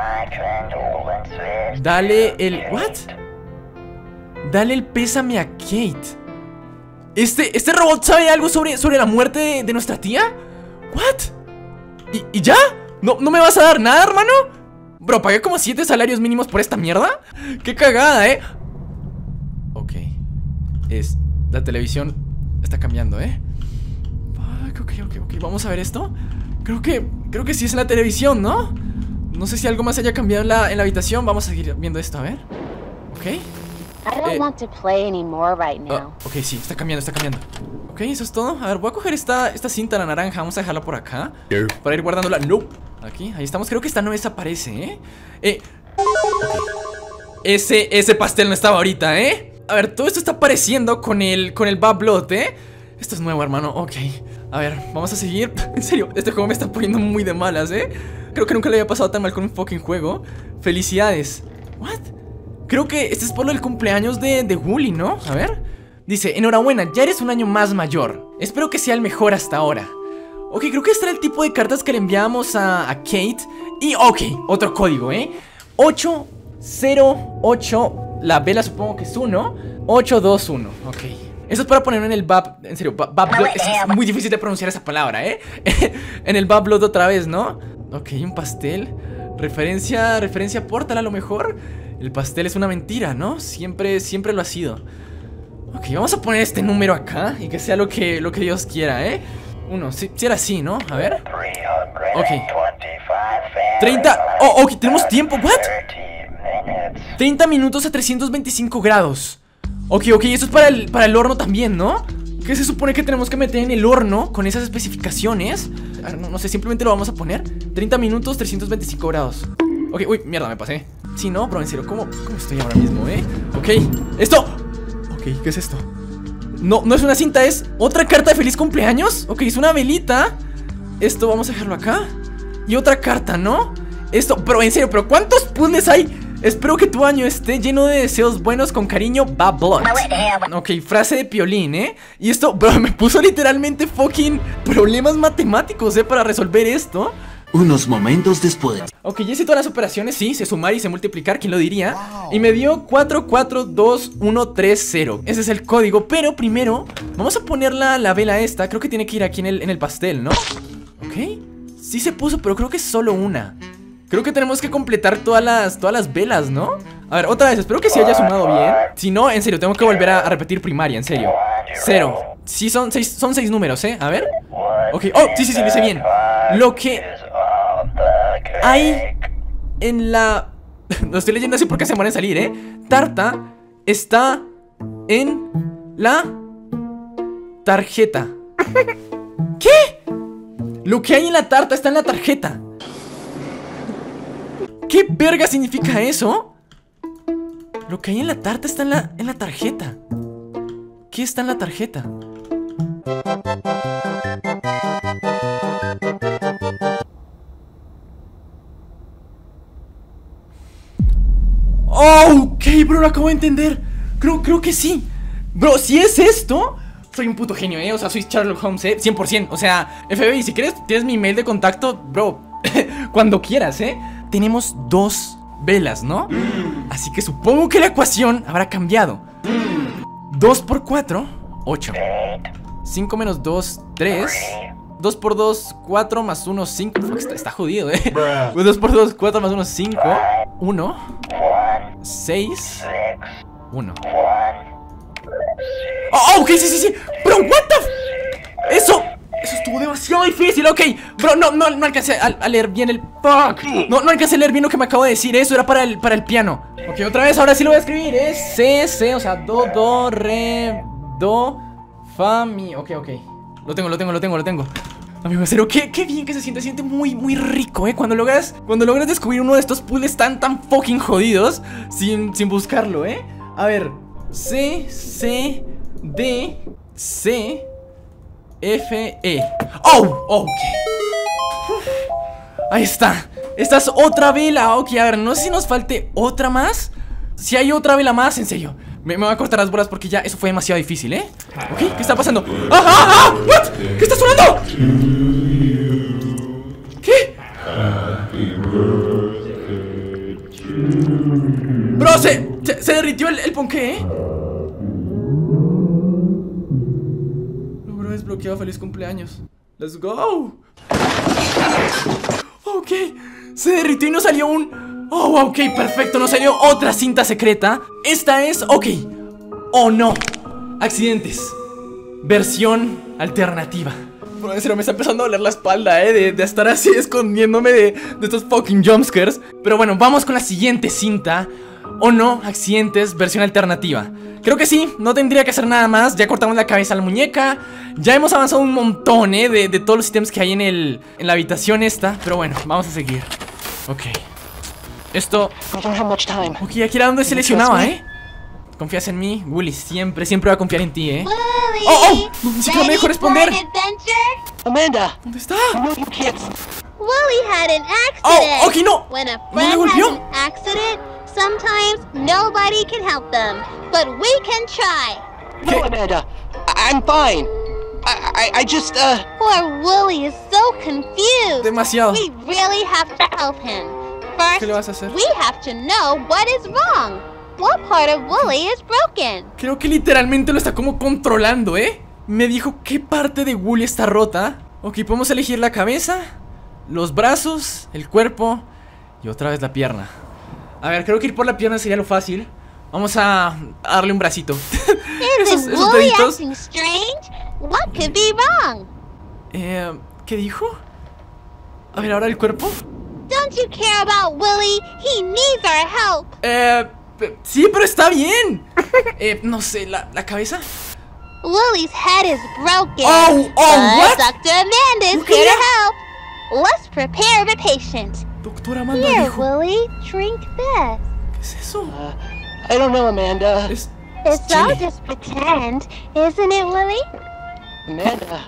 Dale el... ¿What? Dale el pésame a Kate. ¿Este, este robot sabe algo sobre, sobre la muerte de, de nuestra tía? ¿What? ¿Y, ¿Y ya? ¿No, ¿No me vas a dar nada, hermano? Bro, pagué como siete salarios mínimos por esta mierda. ¡Qué cagada, eh! Ok. es... La televisión está cambiando, ¿eh? Ok, ok, ok, vamos a ver esto. Creo que, creo que sí es en la televisión, ¿no? No sé si algo más haya cambiado en la, en la habitación. Vamos a seguir viendo esto, a ver. Ok. I don't Eh, want to play anymore right now. Oh, ok, sí, está cambiando, está cambiando. Ok, eso es todo. A ver, voy a coger esta, esta cinta, la naranja. Vamos a dejarla por acá para ir guardándola. No, aquí, ahí estamos. Creo que esta no desaparece, ¿eh? Eh okay. Ese, ese pastel no estaba ahorita, ¿eh? A ver, todo esto está apareciendo con el, con el Bad Blood, ¿eh? Esto es nuevo, hermano, ok. A ver, vamos a seguir. En serio, este juego me está poniendo muy de malas, ¿eh? Creo que nunca le había pasado tan mal con un fucking juego. Felicidades. ¿What? Creo que este es por lo del cumpleaños de, de Wooly, ¿no? A ver. Dice, enhorabuena, ya eres un año más mayor. Espero que sea el mejor hasta ahora. Ok, creo que este era el tipo de cartas que le enviamos a, a Kate. Y, ok, otro código, ¿eh? ocho cero ocho. La vela supongo que es uno. ocho dos uno, ok. Eso es para ponerlo en el Bab... En serio, Bab Blood. Es, es muy difícil de pronunciar esa palabra, ¿eh? En el Bab Blood otra vez, ¿no? Ok, un pastel. Referencia... Referencia Portal a lo mejor. El pastel es una mentira, ¿no? Siempre, siempre lo ha sido. Ok, vamos a poner este número acá. Y que sea lo que, lo que Dios quiera, ¿eh? Uno, si, si era así, ¿no? A ver. Ok. treinta... Oh, ok, tenemos tiempo, ¿what? treinta minutos a trescientos veinticinco grados. Ok, ok, eso es para el, para el horno también, ¿no? ¿Qué se supone que tenemos que meter en el horno con esas especificaciones? No, no sé, simplemente lo vamos a poner. Treinta minutos, trescientos veinticinco grados. Ok, uy, mierda, me pasé. Sí, no, bro, en serio, ¿cómo, cómo estoy ahora mismo, eh? Ok, esto. Ok, ¿qué es esto? No, no es una cinta, es otra carta de feliz cumpleaños. Ok, es una velita. Esto vamos a dejarlo acá. Y otra carta, ¿no? Esto, pero en serio, ¿pero cuántos puzzles hay? Espero que tu año esté lleno de deseos buenos, con cariño, Bad Blood. Ok, frase de Piolín, ¿eh? Y esto, bro, me puso literalmente fucking problemas matemáticos, ¿eh? Para resolver esto. Unos momentos después. Ok, ya hice todas las operaciones, sí, sé sumar y sé multiplicar, ¿quién lo diría? Wow. Y me dio cuatro cuatro dos uno tres cero. Ese es el código, pero primero vamos a poner la, la vela esta. Creo que tiene que ir aquí en el, en el pastel, ¿no? Ok, sí se puso, pero creo que es solo una. Creo que tenemos que completar todas las, todas las velas, ¿no? A ver, otra vez, espero que se haya sumado bien. Si no, en serio, tengo que volver a, a repetir primaria, en serio. Cero. Sí, son seis, son seis números, ¿eh? A ver. Ok, oh, sí, sí, sí, dice bien. Lo que hay en la... Lo estoy leyendo así porque se mueren a salir, ¿eh? Tarta está en la tarjeta. ¿Qué? Lo que hay en la tarta está en la tarjeta. ¿Qué verga significa eso? Lo que hay en la tarta está en la, en la tarjeta. ¿Qué está en la tarjeta? Oh, ok, bro, lo acabo de entender. Creo, creo que sí. Bro, si es esto, soy un puto genio, eh. O sea, soy Sherlock Holmes, eh, cien por ciento. O sea, F B I, si quieres, tienes mi email de contacto, bro. Cuando quieras, eh. Tenemos dos velas, ¿no? Así que supongo que la ecuación habrá cambiado. Dos por cuatro, ocho. Cinco menos dos, tres. Dos por dos, cuatro más uno, cinco. Fuck, está, está jodido, eh. Dos por dos, cuatro más uno, cinco. Uno. Seis. Uno. Oh, ok, sí, sí, sí. Bro, what the f... Eso... Eso estuvo demasiado difícil, ok. Bro, no, no, no alcancé a, a leer bien el... Fuck. No, no alcancé a leer bien lo que me acabo de decir. Eso era para el, para el piano. Ok, otra vez, ahora sí lo voy a escribir. Es C, C, o sea, do, do, re, do, fa, mi. Ok, ok. Lo tengo, lo tengo, lo tengo, lo tengo. Amigo, en serio, qué, qué bien que se siente. Se siente muy, muy rico, eh. Cuando logras, cuando logras descubrir uno de estos puzzles tan, tan fucking jodidos Sin, sin buscarlo, eh. A ver, C, C, D, C, F, E. ¡Oh! Ok. Uf. Ahí está. Esta es otra vela. Ok, a ver, no sé si nos falte otra más. Si hay otra vela más, en serio Me, me voy a cortar las bolas porque ya eso fue demasiado difícil, ¿eh? Ok, ¿qué está pasando? ¡Ah, ah, ah! ¿What? ¿Qué está sonando? ¿Qué? Bro, se, se, se derritió el, el ponqué, ¿eh? Logró desbloqueado feliz cumpleaños. Let's go. Ok, se derritió y nos salió un... Oh, ok, perfecto, nos salió otra cinta secreta. Esta es... Ok. Oh, no. Accidentes. Versión alternativa. Bro, en serio me está empezando a doler la espalda, eh de, de estar así escondiéndome de, de estos fucking jumpscares. Pero bueno, vamos con la siguiente cinta. O no, accidentes, versión alternativa. Creo que sí, no tendría que hacer nada más. Ya cortamos la cabeza a la muñeca. Ya hemos avanzado un montón, eh de, de todos los ítems que hay en, el, en la habitación esta. Pero bueno, vamos a seguir. Ok. Esto... Ok, aquí era donde se lesionaba, eh Confías en mí, Wooly, siempre, siempre va a confiar en ti, eh Wooly, Oh, oh, ni siquiera me dejó responder. Amanda, ¿Dónde está? I know you can't. Wooly had an accident. Oh, ok, no. When a ¿No me friend has golpeó? an accident, sometimes nobody can help them, but we can try. No, Amanda, I- I'm fine. I, I, I just, uh... Poor Wooly is so confused. Demasiado. We really have to help him. First, ¿Qué le vas a hacer? we have to know what is wrong. What part of Wooly is broken? Creo que literalmente lo está como controlando, ¿eh? Me dijo qué parte de Wooly está rota. Ok, podemos elegir la cabeza, los brazos, el cuerpo y otra vez la pierna. A ver, creo que ir por la pierna sería lo fácil. Vamos a, a darle un bracito. esos, Isn't esos Wooly deditos. acting strange? What could be wrong? Eh, ¿qué dijo? A ver, ahora el cuerpo. Don't you care about Wooly? He needs our help. Eh, pe- sí, pero está bien. Eh, no sé, ¿la, la cabeza? Wooly's head is broken. Oh, oh, but what? Doctor Amanda is Okay, here yeah. to help. Let's prepare the patient. Doctora Amanda Here, dijo. Wooly, drink this. ¿Qué es eso? Uh, I don't know, Amanda. Es... It's all chile. just pretend, isn't it, Wooly? Amanda,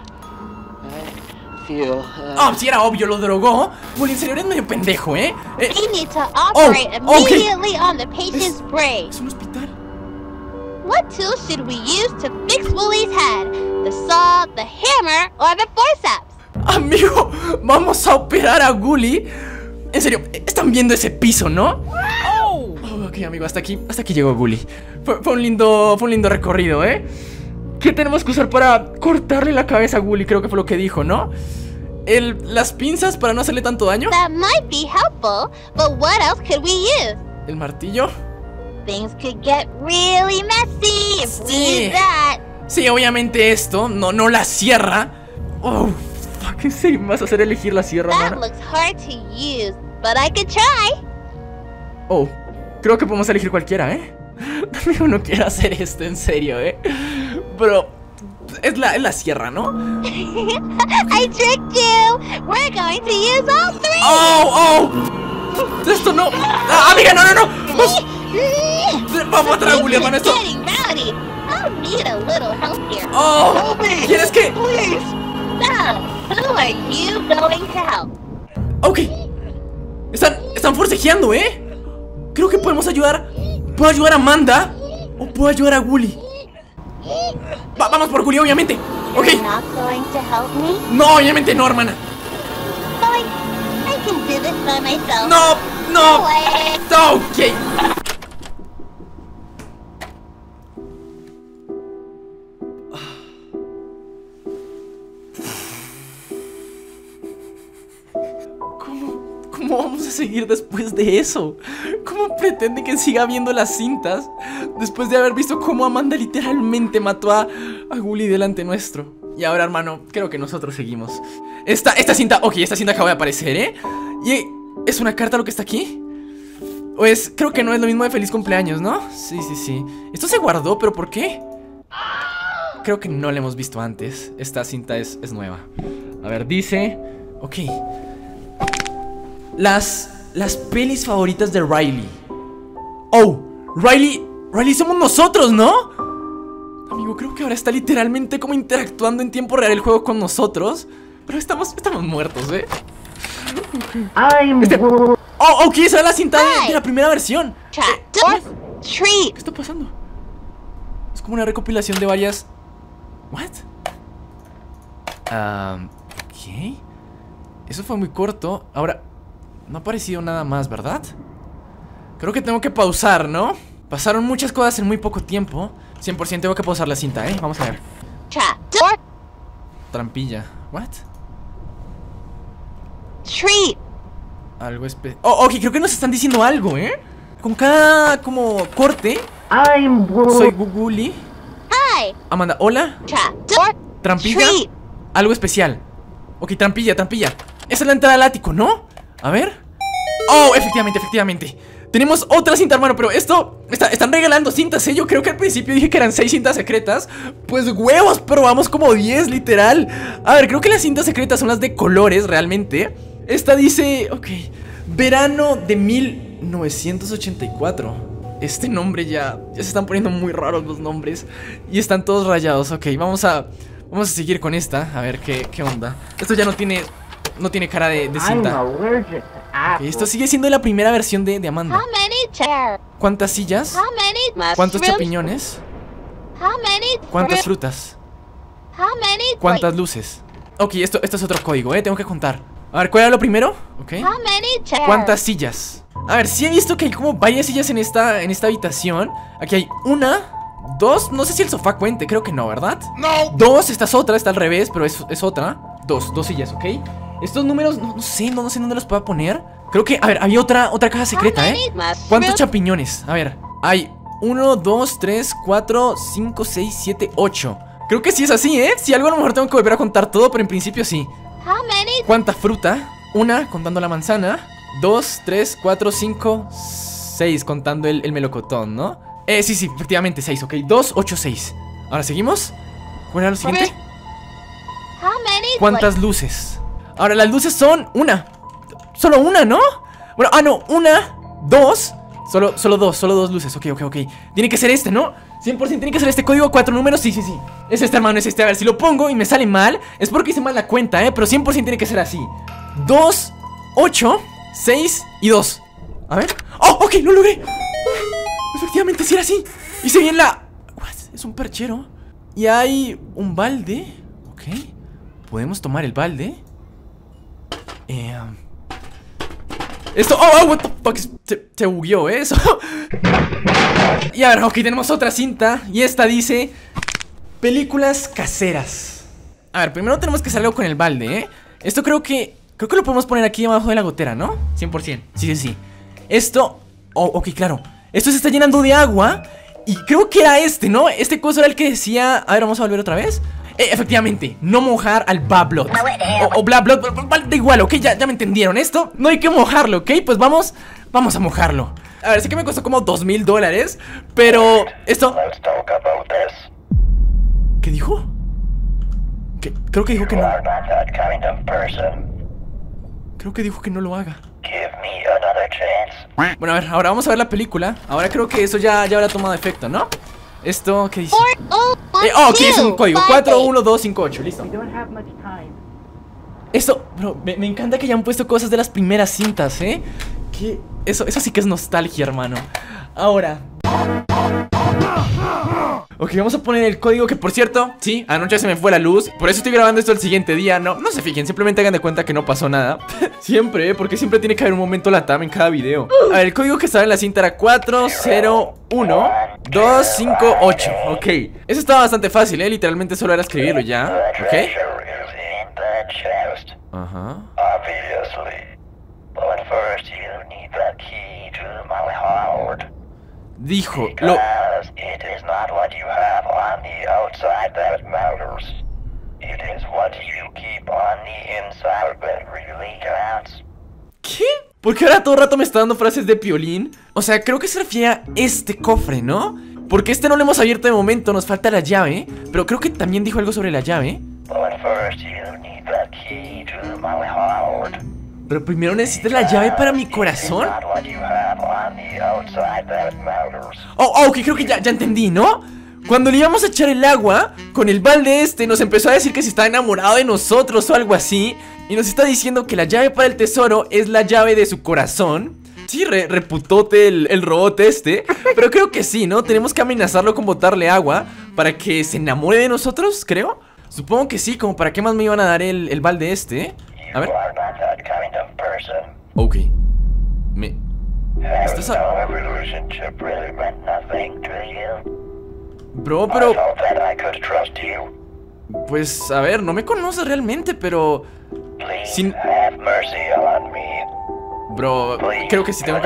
I feel, uh... Ah, sí, era obvio, lo drogó. Wooly, en serio, eres medio pendejo, ¿eh? eh We need to operate Oh, okay. immediately on the patient's brain. es un hospital. What tool should we use to fix Wooly's head? The saw, the hammer, or the forceps? Amigo, vamos a operar a Wooly. En serio, están viendo ese piso, ¿no? Oh, ok, amigo, hasta aquí, hasta aquí llegó Wooly. Fue, fue un lindo, fue un lindo recorrido, ¿eh? ¿Qué tenemos que usar para cortarle la cabeza a Wooly? Creo que fue lo que dijo, ¿no? El, las pinzas para no hacerle tanto daño. That might be helpful, but what else could we use? El martillo. Things could get really messy if we Sí. use that. Sí, obviamente esto, no, no la sierra. Oh, fuck, ¿en serio me vas a hacer elegir la sierra, That mana? looks hard to use, but I could try. Oh, creo que podemos elegir cualquiera, ¿eh? Amigo, no quiero hacer esto, en serio, ¿eh? Pero es la, es la sierra, ¿no? I tricked you. We're going to use all three. ¡Oh, oh! Esto no... ¡Ah, amiga, no, no, no! Vamos, vamos atrás, Wooly, hermano, esto... Getting rowdy. I'll need a little help here. ¡Oh! ¿Quieres que...? Please! So, who are you going to help? Ok. Están, están forcejeando, ¿eh? Creo que podemos ayudar. ¿Puedo ayudar a Amanda? ¿O puedo ayudar a Wooly? Va, vamos por Wooly, obviamente. Ok. You're not going to help me? No, obviamente no, hermana. Fine. I can do this by myself. No, no. Wait. No, ok. ¿Cómo, cómo vamos a seguir después de eso? ¿Cómo pretende que siga viendo las cintas después de haber visto cómo Amanda literalmente mató a, a Wooly delante nuestro? Y ahora, hermano, creo que nosotros seguimos. Esta, esta cinta, ok, esta cinta acaba de aparecer, ¿eh? ¿Y es una carta lo que está aquí? O es, creo que no es lo mismo de feliz cumpleaños, ¿no? Sí, sí, sí. Esto se guardó, ¿pero por qué? Creo que no la hemos visto antes. Esta cinta es, es nueva. A ver, dice... Ok. Las... Las pelis favoritas de Riley. Oh, Riley... Riley somos nosotros, ¿no? Amigo, creo que ahora está literalmente como interactuando en tiempo real el juego con nosotros. Pero estamos, estamos muertos, ¿eh? Este... Oh, ok, esa es la cinta de, de la primera versión. Trapdoor. Treat. ¿Qué está pasando? Es como una recopilación de varias... ¿What? Um, ¿Qué? Eso fue muy corto. Ahora, no ha aparecido nada más, ¿verdad? Creo que tengo que pausar, ¿no? Pasaron muchas cosas en muy poco tiempo. cien por ciento tengo que pausar la cinta, ¿eh? Vamos a ver. Trapdoor. Trampilla. ¿What? Treat. Algo espe... Oh, ok, creo que nos están diciendo algo, ¿eh? Con cada, como, corte. Soy Wooly. Hi. Amanda, hola. Trapdoor. Trampilla. Treat. Algo especial. Ok, trampilla, trampilla. Esa es la entrada al ático, ¿no? A ver. Oh, efectivamente, efectivamente. Tenemos otra cinta, hermano, pero esto está, están regalando cintas, ¿eh? Yo creo que al principio dije que eran seis cintas secretas. Pues huevos, pero vamos como diez, literal. A ver, creo que las cintas secretas son las de colores, realmente. Esta dice, ok, verano de mil novecientos ochenta y cuatro. Este nombre ya, ya se están poniendo muy raros los nombres. Y están todos rayados, ok, vamos a Vamos a seguir con esta, a ver qué, qué onda. Esto ya no tiene, no tiene cara de, de cinta. Okay, esto sigue siendo la primera versión de, de Amanda. How many chairs? ¿Cuántas sillas? How many ¿Cuántos mushrooms? champiñones? How many ¿Cuántas fruit? frutas? How many ¿Cuántas luces? Ok, esto, esto es otro código, eh, tengo que contar. A ver, ¿cuál era lo primero? Ok. How many chairs? ¿Cuántas sillas? A ver, sí he visto que hay como varias sillas en esta, en esta habitación. Aquí hay una, dos, no sé si el sofá cuente, creo que no, ¿verdad? No. Dos, esta es otra, está al revés, pero es, es otra. Dos, dos sillas, ¿ok? Estos números, no, no sé, no, no sé dónde los puedo poner. Creo que, a ver, había otra, otra caja secreta, ¿eh? ¿Cuántos champiñones? A ver, hay uno, dos, tres, cuatro, cinco, seis, siete, ocho. Creo que sí es así, ¿eh? Si algo a lo mejor tengo que volver a contar todo, pero en principio sí. How many? ¿Cuánta fruta? Una, contando la manzana. Dos, tres, cuatro, cinco, seis, contando el, el melocotón, ¿no? Eh, sí, sí, efectivamente, seis, ok. Dos, ocho, seis. Ahora, ¿seguimos? ¿Cuál era lo siguiente? How many? ¿Cuántas luces? Ahora, las luces son una. Solo una, ¿no? Bueno, ah, no, una, dos. Solo, solo dos, solo dos luces, ok, ok, ok. Tiene que ser este, ¿no? cien por ciento tiene que ser este código, cuatro números, sí, sí, sí. Es este, hermano, es este. A ver, si lo pongo y me sale mal, es porque hice mal la cuenta, ¿eh? Pero cien por ciento tiene que ser así. Dos, ocho, seis y dos. A ver. ¡Oh, ok! ¡Lo logré! Efectivamente, sí era así. Hice bien la... What? Es un perchero. Y hay un balde. Ok. Podemos tomar el balde. Eh... Esto... ¡Oh, oh! What the fuck? Se, se bugueó, ¿eh? Eso. Y a ver, ok, tenemos otra cinta. Y esta dice... películas caseras. A ver, primero tenemos que hacer algo con el balde, ¿eh? Esto creo que... Creo que lo podemos poner aquí abajo de la gotera, ¿no? cien por ciento. Sí, sí, sí. Esto... Oh, ok, claro. Esto se está llenando de agua. Y creo que era este, ¿no? Este coso era el que decía... A ver, vamos a volver otra vez. Eh, efectivamente, no mojar al Bablot. O, o Blablot, da igual, ok, ya, ya me entendieron. Esto no hay que mojarlo, ok. Pues vamos, vamos a mojarlo. A ver, sé que me costó como dos mil dólares. Pero esto... ¿Qué dijo? ¿Qué? Creo que dijo que no. Creo que dijo que no lo haga. Bueno, a ver, ahora vamos a ver la película. Ahora creo que eso ya, ya habrá tomado efecto, ¿no? Esto, ¿qué dice? Eh, oh, ok, es un código cuatro uno dos cinco ocho, listo. Esto, bro, me, me encanta que hayan puesto cosas de las primeras cintas, ¿eh? Que eso, eso sí que es nostalgia, hermano. Ahora ok, vamos a poner el código que, por cierto, sí, anoche se me fue la luz. Por eso estoy grabando esto el siguiente día. No, no se fijen, simplemente hagan de cuenta que no pasó nada. Siempre, ¿eh? Porque siempre tiene que haber un momento latam en cada video. A ver, el código que estaba en la cinta era cuatro cero uno dos cinco ocho. Ok, eso estaba bastante fácil, ¿eh? Literalmente solo era escribirlo ya. Ok. Ajá. Dijo, lo... ¿Qué? ¿Por qué ahora todo el rato me está dando frases de Piolín? O sea, creo que se refiere a este cofre, ¿no? Porque este no lo hemos abierto de momento, nos falta la llave. Pero creo que también dijo algo sobre la llave. Pero primero necesitas la llave para mi corazón. Oh, oh, ok, creo que ya, ya entendí, ¿no? Cuando le íbamos a echar el agua con el balde este, nos empezó a decir que si está enamorado de nosotros o algo así. Y nos está diciendo que la llave para el tesoro es la llave de su corazón. Sí, re, reputote el, el robot este. Pero creo que sí, ¿no? Tenemos que amenazarlo con botarle agua para que se enamore de nosotros, creo. Supongo que sí, como para qué más me iban a dar el, el balde este. A ver. Ok. Me... ¿Estás a... Bro, pero... Pues, a ver, no me conoces realmente, pero... Sin... Bro, creo que sí tengo que...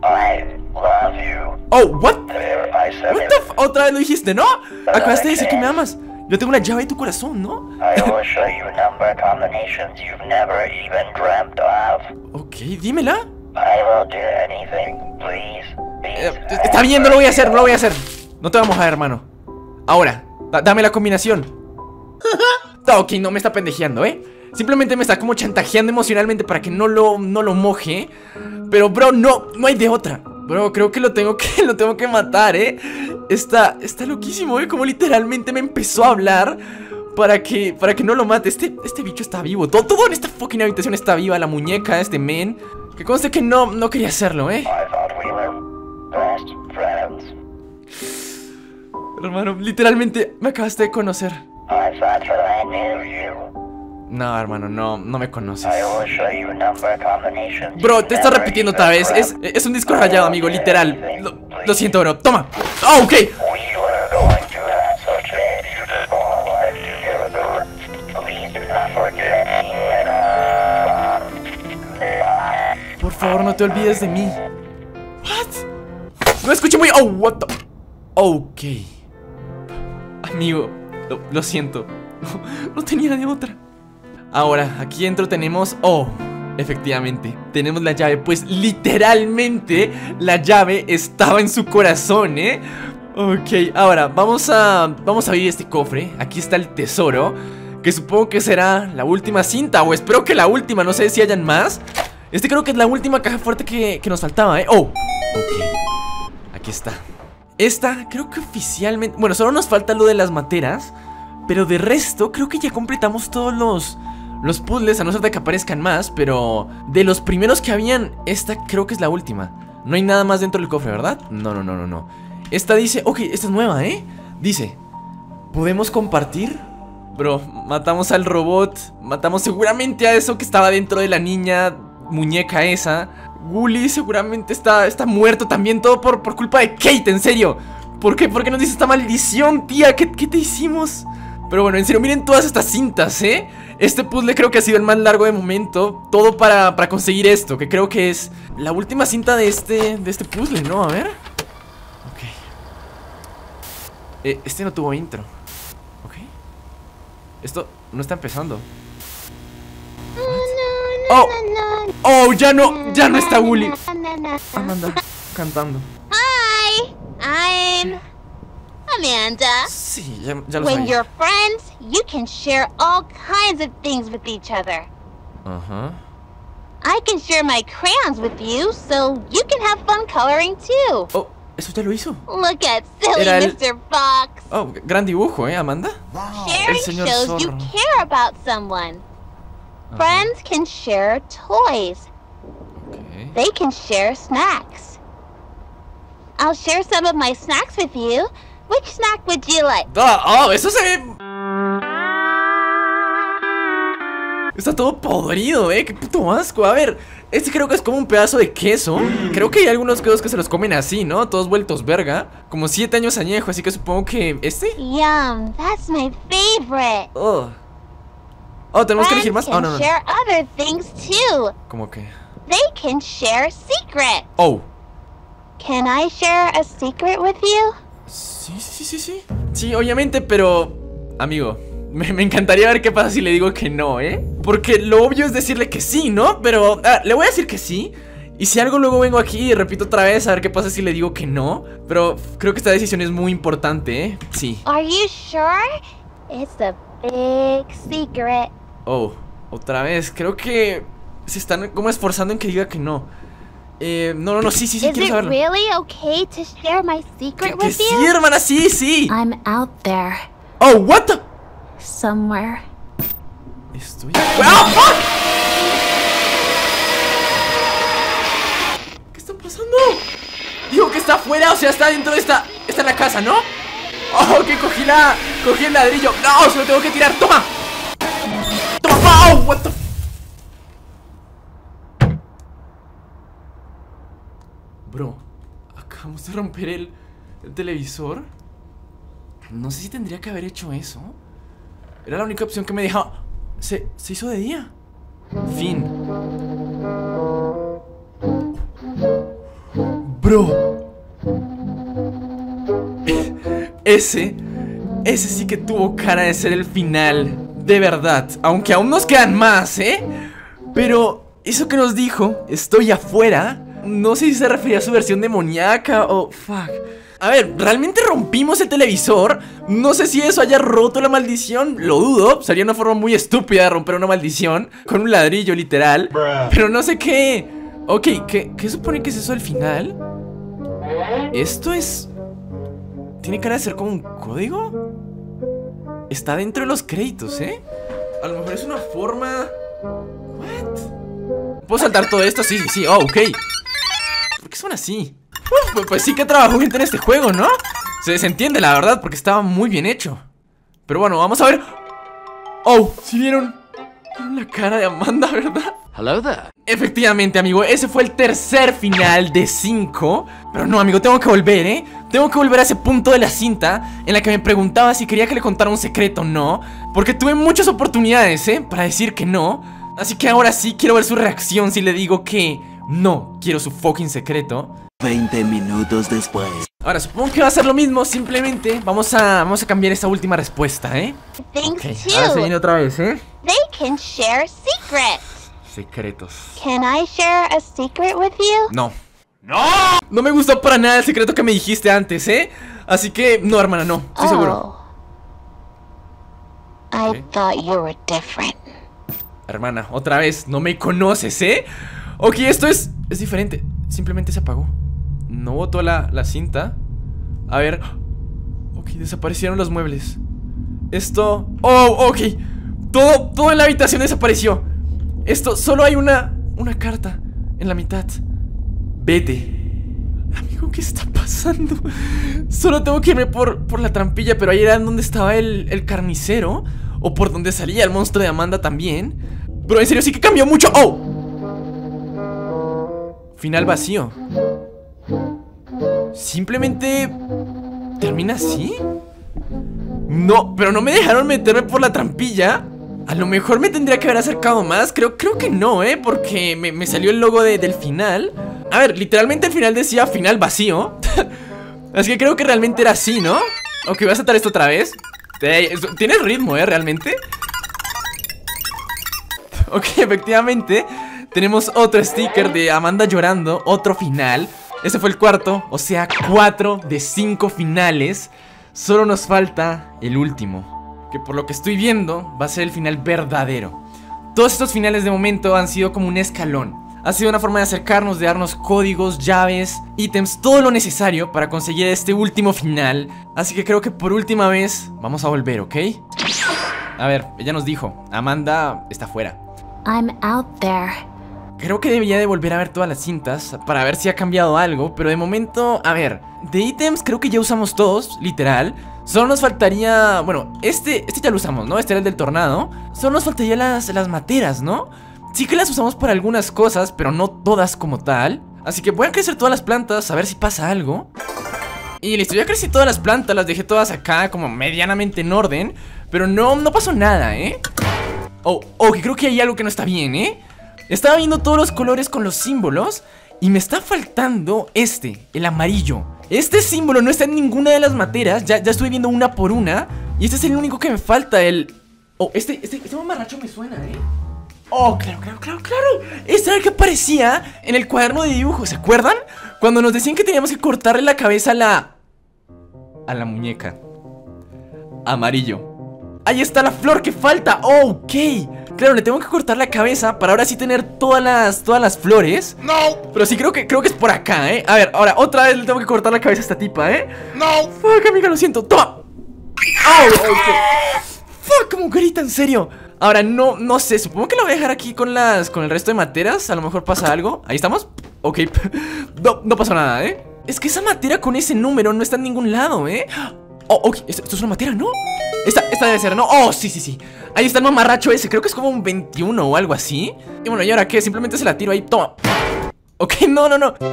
I love you. Oh, what? There, I said What the f Otra vez lo dijiste, ¿no? Acabaste de decir que me amas. Yo tengo la llave de tu corazón, ¿no? I will show you number combinations you've never even dreamt of. Ok, dímela. I will do anything, please. Eh, está bien, no lo voy a hacer, no lo voy a hacer. No te vamos a ver, hermano. Ahora, da- dame la combinación. Ok, no me está pendejeando, ¿eh? Simplemente me está como chantajeando emocionalmente para que no lo, no lo moje. Pero, bro, no, no hay de otra. Bro, creo que lo tengo que, lo tengo que matar, ¿eh? Está, está loquísimo, ¿eh? Como literalmente me empezó a hablar para que, para que no lo mate. Este, este bicho está vivo. Todo, todo en esta fucking habitación está viva. La muñeca, este men. Que conste que no, no quería hacerlo, ¿eh? I thought we were best friends. Hermano, literalmente me acabaste de conocer. I thought that I knew you. No, hermano, no, no me conoces. I will show you number combinations. Bro, te estás repitiendo otra vez. Es, es un disco rayado, amigo, literal. Lo, lo siento, bro. Toma. Oh, ok. We were going to have such a beautiful life together. Please do not forget me. Por favor, no te olvides de mí. What? No escuché muy. Oh, what the. Ok. Amigo, lo, lo siento. No, no tenía de otra. Ahora, aquí dentro tenemos... Oh, efectivamente, tenemos la llave. Pues literalmente la llave estaba en su corazón, ¿eh? Ok, ahora vamos a... Vamos a abrir este cofre. Aquí está el tesoro, que supongo que será la última cinta. O espero que la última, no sé si hayan más. Este creo que es la última caja fuerte que, que nos faltaba, ¿eh? Oh, ok. Aquí está. Esta creo que oficialmente... Bueno, solo nos falta lo de las materas. Pero de resto creo que ya completamos todos los... Los puzzles, a no ser de que aparezcan más. Pero de los primeros que habían, esta creo que es la última. No hay nada más dentro del cofre, ¿verdad? No, no, no, no, no. Esta dice, ok, esta es nueva, ¿eh? Dice, ¿podemos compartir? Bro, matamos al robot. Matamos seguramente a eso que estaba dentro de la niña muñeca esa. Gully seguramente está, está muerto también. Todo por, por culpa de Kate, en serio. ¿Por qué? ¿Por qué nos dice esta maldición, tía? ¿Qué, qué te hicimos? Pero bueno, en serio, miren todas estas cintas, ¿eh? Este puzzle creo que ha sido el más largo de momento. Todo para, para conseguir esto, que creo que es la última cinta de este, de este puzzle, ¿no? A ver. Ok. eh, Este no tuvo intro. Ok. Esto no está empezando. Oh, oh, ya no, ya no está Gully. Amanda, cantando. Hi, I'm Amanda. Sí, ya, ya lo When sabía. you're friends, you can share all kinds of things with each other. Ajá. I can share my crayons with you, so you can have fun coloring too. Oh, eso ya lo hizo. Look at silly Era el- mister Fox. Oh, gran dibujo, ¿eh, Amanda? Sharing El señor shows you zorro. care about someone. Friends can share toys. Okay. They can share snacks. I'll share some of my snacks with you. Which snack would you like? Ah, oh, eso se ve... Está todo podrido, eh, qué puto asco. A ver, este creo que es como un pedazo de queso. Creo que hay algunos quesos que se los comen así, ¿no? Todos vueltos verga. Como siete años añejo, así que supongo que... ¿Este? Yum, that's my favorite. Oh, oh, tenemos que elegir Friends más. Oh, can no, no, no. share other things too. ¿Cómo que? They can share secrets. Oh. Can I share a secret with you? Sí, sí, sí, sí. Sí, obviamente, pero... Amigo, me, me encantaría ver qué pasa si le digo que no, ¿eh? Porque lo obvio es decirle que sí, ¿no? Pero ah, le voy a decir que sí. Y si algo luego vengo aquí y repito otra vez a ver qué pasa si le digo que no. Pero creo que esta decisión es muy importante, ¿eh? Sí. Are you sure? It's a big secret. Oh, otra vez. Creo que se están como esforzando en que diga que no. Eh, no, no, no, sí, sí, sí, Is quiero it saberlo. really okay to share my secret Que, que with sí, you? hermana, sí, sí. I'm out there Oh, what the... somewhere. Estoy... ¡Ah, fuck! ¿Qué está pasando? Digo que está afuera, o sea, está dentro de esta... Está en la casa, ¿no? Oh, que cogí la... Cogí el ladrillo. No, se lo tengo que tirar. ¡Toma! ¡Toma! ¡Oh, what the... Bro, acabamos de romper el, el televisor. No sé si tendría que haber hecho eso. Era la única opción que me dejaba. Se, se hizo de día. Fin. Bro. Ese, ese sí que tuvo cara de ser el final. De verdad, aunque aún nos quedan más, ¿eh? Pero eso que nos dijo, estoy afuera, no sé si se refería a su versión demoníaca o... Fuck. A ver, realmente rompimos el televisor. No sé si eso haya roto la maldición. Lo dudo, sería una forma muy estúpida de romper una maldición con un ladrillo literal. Pero no sé qué. Ok, ¿qué, qué supone que es eso al final? Esto es... ¿Tiene cara de ser como un código? Está dentro de los créditos, ¿eh? A lo mejor es una forma... ¿What? ¿Puedo saltar todo esto? Sí, sí, sí, oh, ok. ¿Por qué son así? Uf, pues, pues sí que trabajó gente en este juego, ¿no? Se desentiende, la verdad, porque estaba muy bien hecho. Pero bueno, vamos a ver. Oh, ¿sí vieron? ¿Vieron la cara de Amanda, verdad? Hello there. Efectivamente, amigo, ese fue el tercer final de cinco. Pero no, amigo, tengo que volver, ¿eh? Tengo que volver a ese punto de la cinta en la que me preguntaba si quería que le contara un secreto o no. Porque tuve muchas oportunidades, ¿eh? Para decir que no. Así que ahora sí quiero ver su reacción si le digo que no quiero su fucking secreto. veinte minutos después. Ahora, supongo que va a ser lo mismo, simplemente vamos a, vamos a cambiar esta última respuesta, ¿eh? Things Ok, ahora se too. viene otra vez, ¿eh? They can share secrets. Secretos. Can I share a secret with you? No. ¡No! No me gustó para nada el secreto que me dijiste antes, ¿eh? Así que, no, hermana, no, estoy seguro. Oh. I Okay. thought you were different. Hermana, otra vez, no me conoces, ¿eh? Ok, esto es, es diferente. Simplemente se apagó. No botó la, la cinta. A ver. Ok, desaparecieron los muebles. Esto... Oh, ok. Todo, todo en la habitación desapareció. Esto, solo hay una, una carta en la mitad. Vete. Amigo, ¿qué está pasando? Solo tengo que irme por, por la trampilla. Pero ahí era donde estaba el, el carnicero. O por donde salía el monstruo de Amanda también. Pero en serio sí que cambió mucho. ¡Oh! Final vacío. Simplemente... ¿termina así? No, pero no me dejaron meterme por la trampilla. A lo mejor me tendría que haber acercado más. Creo, creo que no, ¿eh? Porque me, me salió el logo de, del final. A ver, literalmente el final decía final vacío. Así que creo que realmente era así, ¿no? Ok, voy a saltar esto otra vez. Tienes ritmo, ¿eh? Realmente. Ok, efectivamente tenemos otro sticker de Amanda llorando. Otro final. Este fue el cuarto, o sea, cuatro de cinco finales. Solo nos falta el último, que por lo que estoy viendo va a ser el final verdadero. Todos estos finales de momento han sido como un escalón. Ha sido una forma de acercarnos, de darnos códigos, llaves, ítems, todo lo necesario para conseguir este último final. Así que creo que por última vez vamos a volver, ¿ok? A ver, ella nos dijo, Amanda está afuera. I'm out there. Creo que debería de volver a ver todas las cintas para ver si ha cambiado algo, pero de momento, a ver, de ítems creo que ya usamos todos, literal. Solo nos faltaría, bueno, este, este ya lo usamos, ¿no? Este era el del tornado. Solo nos faltaría las, las materas, ¿no? Sí que las usamos para algunas cosas, pero no todas como tal. Así que voy a crecer todas las plantas, a ver si pasa algo. Y listo, ya crecí todas las plantas, las dejé todas acá como medianamente en orden. Pero no, no pasó nada, ¿eh? Oh, oh, que creo que hay algo que no está bien, ¿eh? Estaba viendo todos los colores con los símbolos y me está faltando este, el amarillo. Este símbolo no está en ninguna de las materas, ya, ya estoy viendo una por una. Y este es el único que me falta, el... Oh, este, este, este mamarracho me suena, ¿eh? Oh, claro, claro, claro, claro. Este era el que aparecía en el cuaderno de dibujo, ¿se acuerdan? Cuando nos decían que teníamos que cortarle la cabeza a la... a la muñeca. Amarillo. Ahí está la flor que falta. Oh, ok. Claro, le tengo que cortar la cabeza para ahora sí tener todas las, todas las flores. No. Pero sí creo que, creo que es por acá, ¿eh? A ver, ahora otra vez le tengo que cortar la cabeza a esta tipa, ¿eh? No. Fuck, amiga, lo siento. Toma. Oh, ok. Fuck, como grita, en serio. Ahora, no, no sé, supongo que lo voy a dejar aquí con las, con el resto de materas. A lo mejor pasa algo. Ahí estamos. Ok. No, no pasó nada, ¿eh? Es que esa materia con ese número no está en ningún lado, ¿eh? Oh, ok, esto, esto es una materia, ¿no? Esta, esta debe ser, ¿no? Oh, sí, sí, sí. Ahí está el mamarracho ese, creo que es como un veintiuno o algo así. Y bueno, ¿y ahora qué? Simplemente se la tiro ahí, toma. Ok, no, no, no.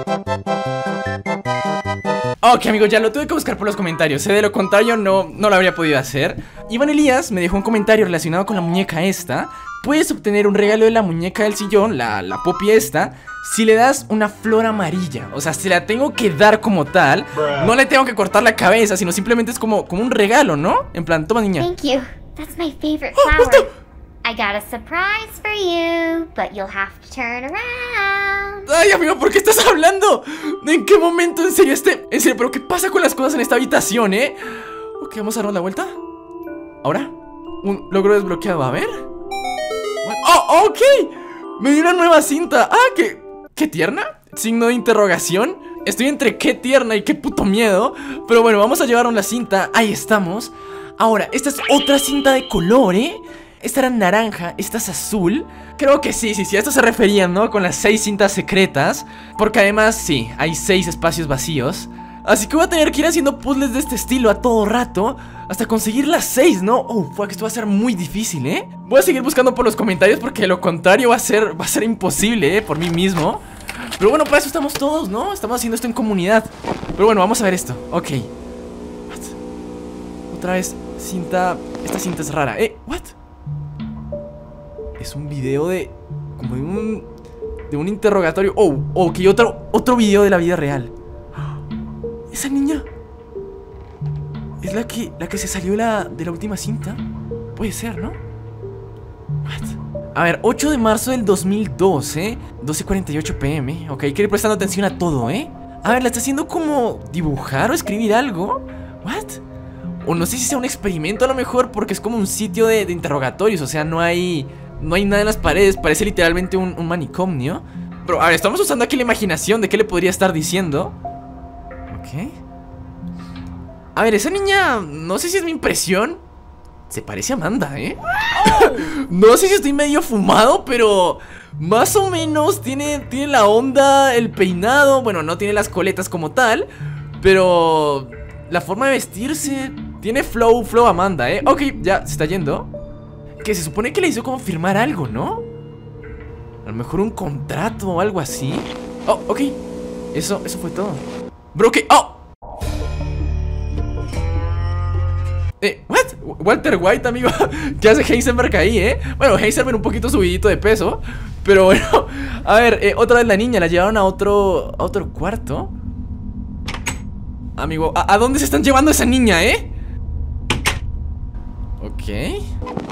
Ok, amigos, ya lo tuve que buscar por los comentarios, ¿eh? De lo contrario no, no lo habría podido hacer. Iván Elías me dejó un comentario relacionado con la muñeca esta. puedes obtener un regalo de la muñeca del sillón, la, la Poppy esta, si le das una flor amarilla. O sea, si la tengo que dar como tal, no le tengo que cortar la cabeza, sino simplemente es como, como un regalo, ¿no? En plan, toma niña. Thank you. That's my favorite flower. I got a surprise for you, but you'll have to turn around. Ay, amigo, ¿por qué estás hablando? ¿En qué momento? En serio, este... En serio, ¿pero qué pasa con las cosas en esta habitación, eh? Ok, vamos a dar la vuelta. Ahora, un logro desbloqueado, a ver. ¡Oh, ok! Me dio una nueva cinta. Ah, qué... ¿Qué tierna? Signo de interrogación. Estoy entre qué tierna y qué puto miedo. Pero bueno, vamos a llevar la cinta. Ahí estamos. Ahora, esta es otra cinta de color, ¿eh? Esta era naranja, esta es azul. Creo que sí, sí, sí, a esto se referían, ¿no? Con las seis cintas secretas. Porque además, sí, hay seis espacios vacíos. Así que voy a tener que ir haciendo puzzles de este estilo a todo rato, hasta conseguir las seis, ¿no? Oh, fuck, esto va a ser muy difícil, ¿eh? Voy a seguir buscando por los comentarios porque de lo contrario va a ser, va a ser imposible, ¿eh? Por mí mismo. Pero bueno, para eso estamos todos, ¿no? Estamos haciendo esto en comunidad. Pero bueno, vamos a ver esto, ok. What? Otra vez, cinta... Esta cinta es rara, ¿eh? ¿What? Es un video de... Como de un... De un interrogatorio. Oh, ok, otro, otro video de la vida real. Esa niña es la que, la que se salió la, de la última cinta. Puede ser, ¿no? What? A ver, ocho de marzo del dos mil doce, doce cuarenta y ocho pm. Ok, hay que ir prestando atención a todo, ¿eh? A ver, la está haciendo como dibujar o escribir algo. ¿What? O no sé si sea un experimento a lo mejor, porque es como un sitio de, de interrogatorios. O sea, no hay... No hay nada en las paredes, parece literalmente un, un manicomio. Pero, a ver, estamos usando aquí la imaginación de qué le podría estar diciendo. Ok. A ver, esa niña, no sé si es mi impresión, se parece a Amanda, ¿eh? No sé si estoy medio fumado, pero más o menos tiene, tiene la onda, el peinado. Bueno, no tiene las coletas como tal, pero la forma de vestirse tiene flow, flow Amanda, ¿eh? Ok, ya, se está yendo. Que se supone que le hizo como firmar algo, ¿no? A lo mejor un contrato o algo así. Oh, ok. Eso, eso fue todo. Bro, ¿qué? ¡Oh! Eh, ¿what? Walter White, amigo. ¿Qué hace Heisenberg ahí, eh? Bueno, Heisenberg un poquito subidito de peso. Pero bueno, a ver, eh, otra vez la niña. La llevaron a otro, a otro cuarto. Amigo, ¿a, ¿a dónde se están llevando a esa niña, eh? Ok.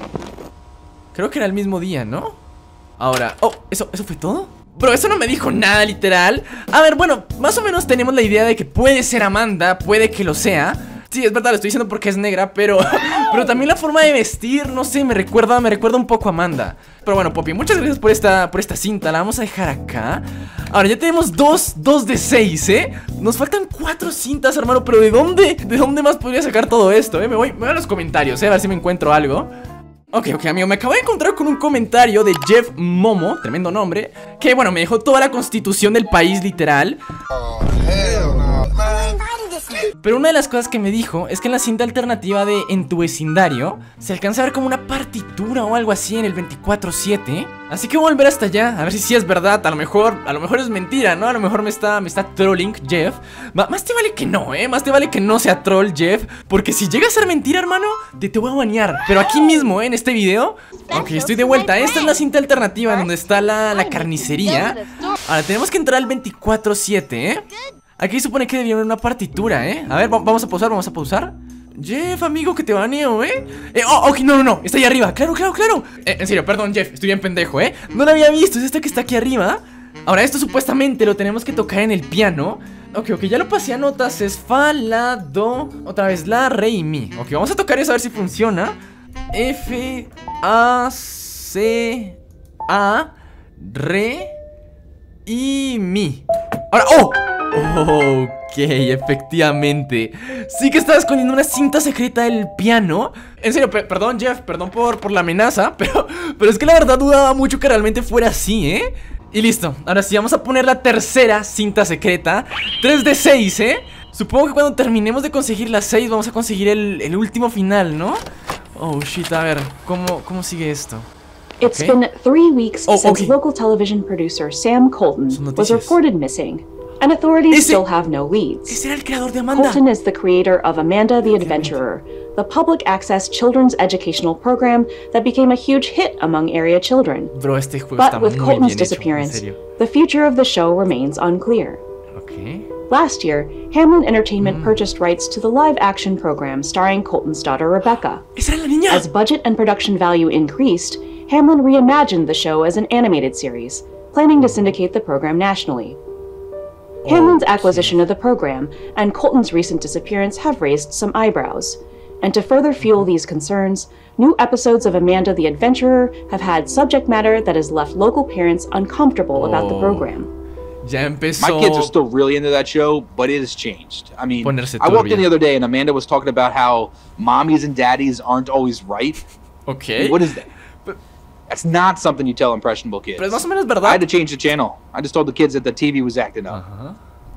Creo que era el mismo día, ¿no? Ahora, oh, ¿eso, eso fue todo? Bro, eso no me dijo nada, literal. A ver, bueno, más o menos tenemos la idea de que puede ser Amanda. Puede que lo sea. Sí, es verdad, lo estoy diciendo porque es negra, pero pero también la forma de vestir, no sé, me recuerda, me recuerda un poco a Amanda. Pero bueno, Poppy, muchas gracias por esta, por esta cinta. La vamos a dejar acá. Ahora ya tenemos dos, dos de seis, ¿eh? Nos faltan cuatro cintas, hermano. Pero ¿de dónde? ¿De dónde más podría sacar todo esto, eh? Me voy, me voy a los comentarios, eh, a ver si me encuentro algo. Ok, ok, amigo, me acabo de encontrar con un comentario de Jeff Momo, tremendo nombre, que, bueno, me dejó toda la constitución del país, literal. Oh, hell no, man. Pero una de las cosas que me dijo es que en la cinta alternativa de En tu vecindario se alcanza a ver como una partitura o algo así en el veinticuatro siete. Así que voy a volver hasta allá, a ver si sí es verdad. A lo mejor, a lo mejor es mentira, ¿no? A lo mejor me está, me está trolling Jeff. M Más te vale que no, ¿eh? Más te vale que no sea troll Jeff, porque si llega a ser mentira, hermano, te, te voy a banear. Pero aquí mismo, ¿eh? En este video. Ok, estoy de vuelta. Esta es la cinta alternativa donde está la, la carnicería. Ahora tenemos que entrar al veinticuatro siete, ¿eh? Aquí supone que debería haber una partitura, ¿eh? A ver, vamos a pausar, vamos a pausar. Jeff, amigo, que te baneo, ¿eh? eh oh, ok, no, no, no, está ahí arriba, claro, claro, claro. eh, En serio, perdón, Jeff, estoy bien pendejo, ¿eh? No lo había visto, es esta que está aquí arriba. Ahora, esto supuestamente lo tenemos que tocar en el piano. Ok, ok, ya lo pasé a notas. Es fa, la, do, otra vez la, re y mi. Ok, vamos a tocar eso a ver si funciona. F, A, C, A, re y mi. Ahora, ¡oh! Ok, efectivamente. Sí que estaba escondiendo una cinta secreta del piano. En serio, per perdón Jeff, perdón por, por la amenaza, pero, pero es que la verdad dudaba mucho que realmente fuera así, ¿eh? Y listo, ahora sí, vamos a poner la tercera cinta secreta. tres de seis, ¿eh? Supongo que cuando terminemos de conseguir las seis vamos a conseguir el, el último final, ¿no? Oh, shit, a ver, ¿cómo, cómo sigue esto? It's Okay. been three weeks Oh, since okay. local television producer Sam Colton was reported missing. and authorities Ese- still have no leads. Ese era el creador de Amanda. Colton is the creator of Amanda the Adventurer, the public access children's educational program that became a huge hit among area children. Bro, este juego está But muy with Colton's bien hecho, en disappearance, serio. the future of the show remains unclear. Ok. Last year, Hamlin Entertainment purchased rights to the live-action program starring Colton's daughter Rebecca. Esa era la niña. As budget and production value increased, Hamlin reimagined the show as an animated series, planning to syndicate the program nationally. Hamlin's acquisition of the program and Colton's recent disappearance have raised some eyebrows. And to further fuel these concerns, new episodes of Amanda the Adventurer have had subject matter that has left local parents uncomfortable about the program. Ya empezó. My kids are still really into that show, but it has changed. I mean, Ponerse I walked in turbia. the other day and Amanda was talking about how mommies and daddies aren't always right. Ok. What is that? That's not something you tell impressionable kids. Pero es más o menos I verdad. had to change the channel. I just told the kids that the T V was acting up. Ajá.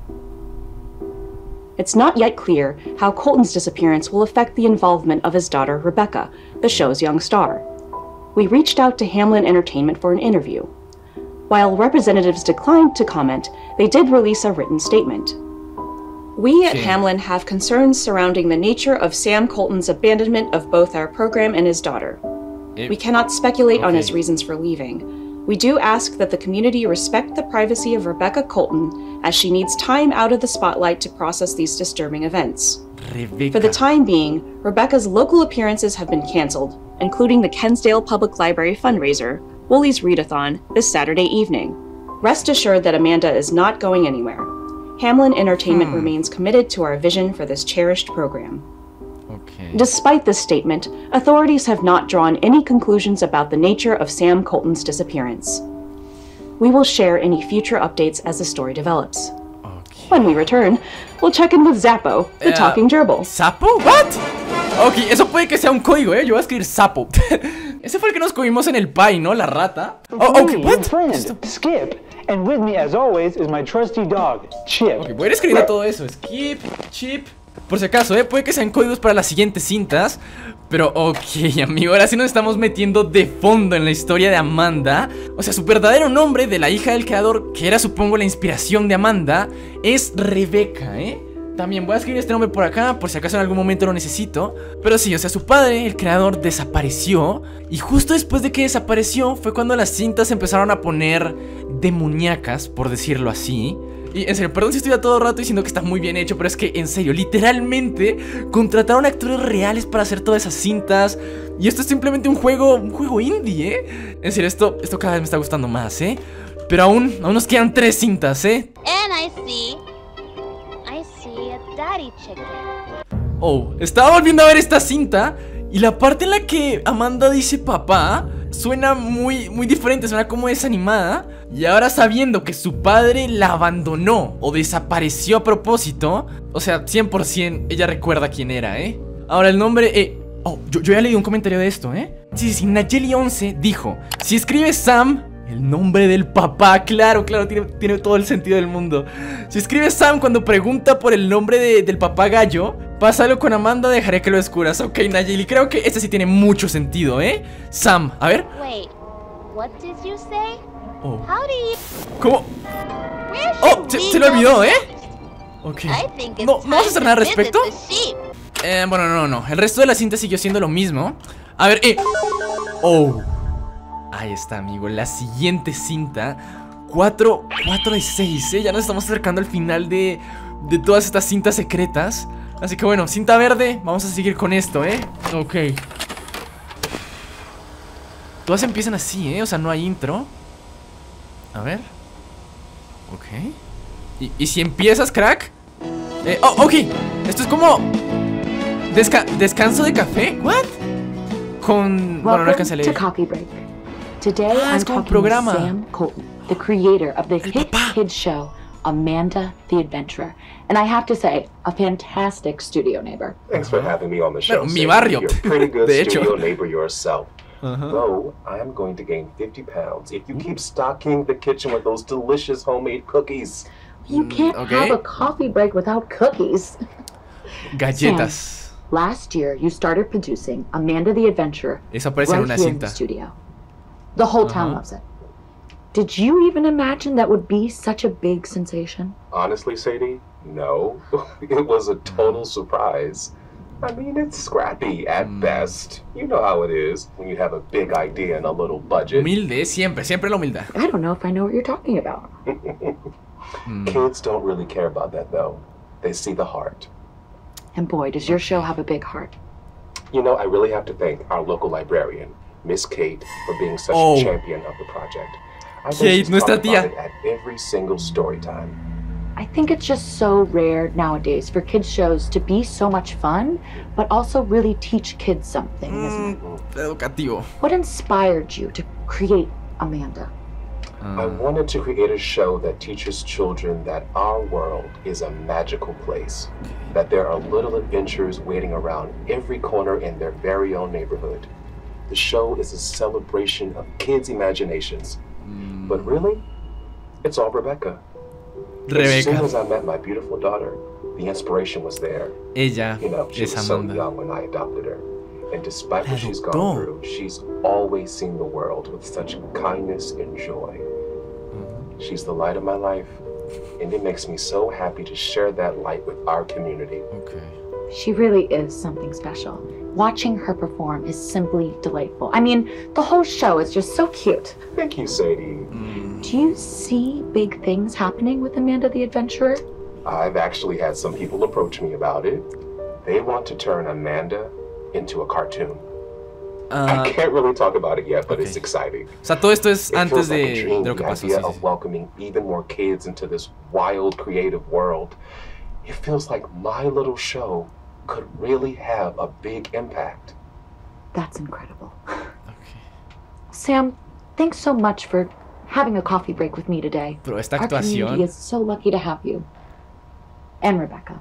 It's not yet clear how Colton's disappearance will affect the involvement of his daughter Rebecca, the show's young star. We reached out to Hamlin Entertainment for an interview. While representatives declined to comment, they did release a written statement. We at Okay. Hamlin have concerns surrounding the nature of Sam Colton's abandonment of both our program and his daughter. Eh, We cannot speculate on his Okay. reasons for leaving. We do ask that the community respect the privacy of Rebecca Colton, as she needs time out of the spotlight to process these disturbing events. Rebecca. For the time being, Rebecca's local appearances have been canceled, including the Kensdale Public Library fundraiser, Woolies Readathon, this Saturday evening. Rest assured that Amanda is not going anywhere. Hamlin Entertainment remains committed to our vision for this cherished program. Ok. Despite this statement, authorities have not drawn any conclusions about the nature of Sam Colton's disappearance. We will share any future updates as the story develops. Ok. When we return, we'll check in with Zappo, the Eh, talking gerbil. ¿Sapo? ¿What? Ok, eso puede que sea un código, ¿eh? Yo voy a escribir sapo. Ese fue el que nos comimos en el pie, ¿no? La rata. Oh, ok, Me, what? your friend, Skip, and with me as always is my trusty dog, Chip. Ok, voy a ir escribiendo todo eso. Skip, chip. Por si acaso, ¿eh? Puede que sean códigos para las siguientes cintas. Pero ok, amigo, ahora sí nos estamos metiendo de fondo en la historia de Amanda. O sea, su verdadero nombre de la hija del creador, que era supongo la inspiración de Amanda, es Rebecca, ¿eh? También voy a escribir este nombre por acá, por si acaso en algún momento lo necesito. Pero sí, o sea, su padre, el creador, desapareció. Y justo después de que desapareció fue cuando las cintas se empezaron a poner demoníacas, por decirlo así. Y en serio, perdón si estoy a todo rato diciendo que está muy bien hecho, pero es que en serio, literalmente contrataron actores reales para hacer todas esas cintas. Y esto es simplemente un juego, un juego indie, ¿eh? En serio, esto, esto cada vez me está gustando más, ¿eh? Pero aún, aún nos quedan tres cintas, ¿eh? And I see. I see a daddy chicken. Oh, estaba volviendo a ver esta cinta y la parte en la que Amanda dice papá suena muy, muy diferente, suena como desanimada. Y ahora sabiendo que su padre la abandonó o desapareció a propósito, o sea, cien por ciento ella recuerda quién era, ¿eh? Ahora el nombre, eh... Oh, yo, yo ya leí un comentario de esto, ¿eh? Sí, sí, sí, Nayeli once dijo: si escribes Sam, el nombre del papá, claro, claro, tiene, tiene todo el sentido del mundo. Si escribes Sam cuando pregunta por el nombre de, del papá gallo, pásalo con Amanda, dejaré que lo descubras. Ok, Nayeli, creo que este sí tiene mucho sentido, ¿eh? Sam, a ver. Wait, what did you say? Oh. Howdy. ¿Cómo? Where Oh, should se, we se lo go olvidó, ¿eh? next? Ok. I think it's No, ¿no vas a hacer nada al time to visit respecto? the sheep. Eh, bueno, no, no, el resto de la cinta siguió siendo lo mismo. A ver, eh Oh, ahí está, amigo, la siguiente cinta cuatro, cuatro de seis, eh. Ya nos estamos acercando al final de, de todas estas cintas secretas. Así que bueno, cinta verde, vamos a seguir con esto, eh. Ok. Todas empiezan así, eh, o sea, no hay intro. A ver. Ok. ¿Y, y si empiezas, crack? Eh, oh, ok. Esto es como Desca descanso de café. ¿What? Con... Bueno, no alcancé a Welcome leer. to Coffee Break. Today Ah, I'm es como un talking programa. to Sam Colton, the creator of the hit kids show Amanda the Adventurer. And I have to say, a fantastic studio neighbor. Thanks for having me on the show. Bueno, mi Sam. barrio, You're a pretty good de hecho. studio neighbor yourself. Ajá. Though I am going to gain fifty pounds if you keep stocking the kitchen with those delicious homemade cookies. You can't okay. have a coffee break without cookies. Galletas. Sam, last year you started producing Amanda the Adventurer Eso aparece en right una here in cinta. the studio. The whole town Ajá. loves it. Did you even imagine that would be such a big sensation? Honestly, Sadie, no. It was a total surprise. I mean, it's scrappy at best. You know how it is when you have a big idea and a little budget. Humilde, siempre, siempre la humildad. I don't know if I know what you're talking about. Kids don't really care about that, though. They see the heart. And boy, does your show have a big heart. You know, I really have to thank our local librarian, Miss Kate, for being such Oh. a champion of the project. I bet Kate, she's nuestra talked about tía. it at every single story time. I think it's just so rare nowadays for kids shows to be so much fun, but also really teach kids something, isn't it? Educativo. What inspired you to create Amanda? I wanted to create a show that teaches children that our world is a magical place, that there are little adventures waiting around every corner in their very own neighborhood. The show is a celebration of kids' imaginations. But really, it's all Rebecca. As soon Rebecca. as I met my beautiful daughter, the inspiration was there. Ella You know, she es was so Amanda. young when I adopted her. And despite what she's Adoptó. gone through, she's always seen the world with such kindness and joy. She's the light of my life, and it makes me so happy to share that light with our community. Okay. She really is something special. Watching her perform is simply delightful. I mean, the whole show is just so cute. Thank you, Sadie. Do you see big things happening with Amanda the Adventurer? I've actually had some people approach me about it. They want to turn Amanda into a cartoon. Ah, I can't really talk about it yet, but it's exciting. o sea, todo esto es It antes feels like a de, dream, de lo que the pasó. idea Sí, sí, of sí. welcoming even more kids into this wild, creative world. It feels like my little show could really have a big impact. That's incredible. Sam, thanks so much for having a coffee break with me today. Pero esta Our community actuación. is so lucky to have you. And Rebecca.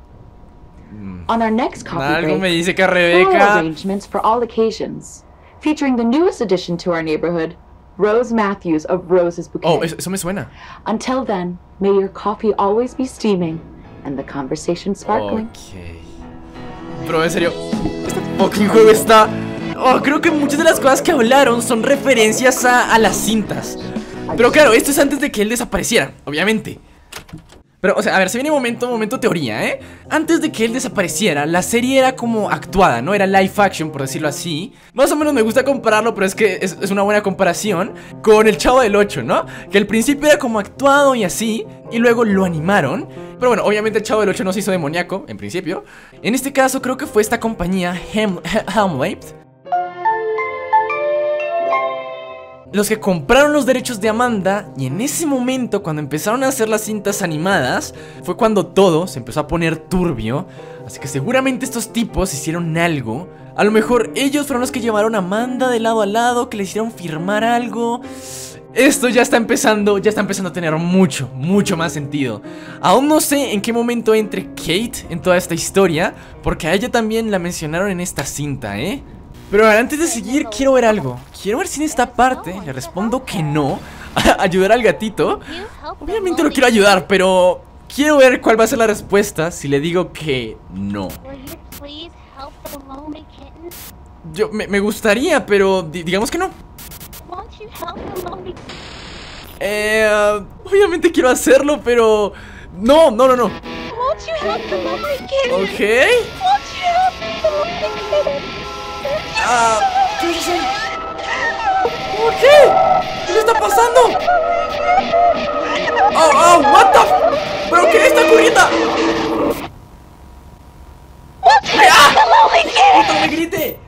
On our next coffee Algo break, me dice que floral Rebeca. arrangements for all occasions, featuring the newest addition to our neighborhood, Rose Matthews of Rose's Bouquet. Oh, eso, eso me suena. Until then, may your coffee always be steaming and the conversation sparkling. Ok. Pero en serio, este fucking juego está. Oh, creo que muchas de las cosas que hablaron son referencias a, a las cintas. Pero claro, esto es antes de que él desapareciera, obviamente. Pero, o sea, a ver, se viene un momento, momento teoría, ¿eh? Antes de que él desapareciera, la serie era como actuada, ¿no? Era live action, por decirlo así. Más o menos me gusta compararlo, pero es que es, es una buena comparación con el Chavo del ocho, ¿no? Que al principio era como actuado y así, y luego lo animaron. Pero bueno, obviamente el Chavo del ocho no se hizo demoníaco, en principio. En este caso creo que fue esta compañía, Hem Helmlight, los que compraron los derechos de Amanda. Y en ese momento, cuando empezaron a hacer las cintas animadas, fue cuando todo se empezó a poner turbio. Así que seguramente estos tipos hicieron algo. A lo mejor ellos fueron los que llevaron a Amanda de lado a lado, que le hicieron firmar algo. Esto ya está empezando, ya está empezando a tener mucho, mucho más sentido. Aún no sé en qué momento entre Kate en toda esta historia, porque a ella también la mencionaron en esta cinta, ¿eh? Pero ahora, antes de seguir, quiero ver algo. Quiero ver si en esta parte le respondo que no. Ayudar al gatito. Obviamente lo quiero ayudar, pero quiero ver cuál va a ser la respuesta si le digo que no. Yo, me, me gustaría, pero di- digamos que no. Eh, uh, obviamente quiero hacerlo, pero... No, no, no, no. Ok. Ah, ¿qué es eso? ¿Por qué? ¿Qué le está pasando? Oh, oh, what the f- ¿Pero qué le está ocurriendo? ¡Ay, ah! ¡No me grite!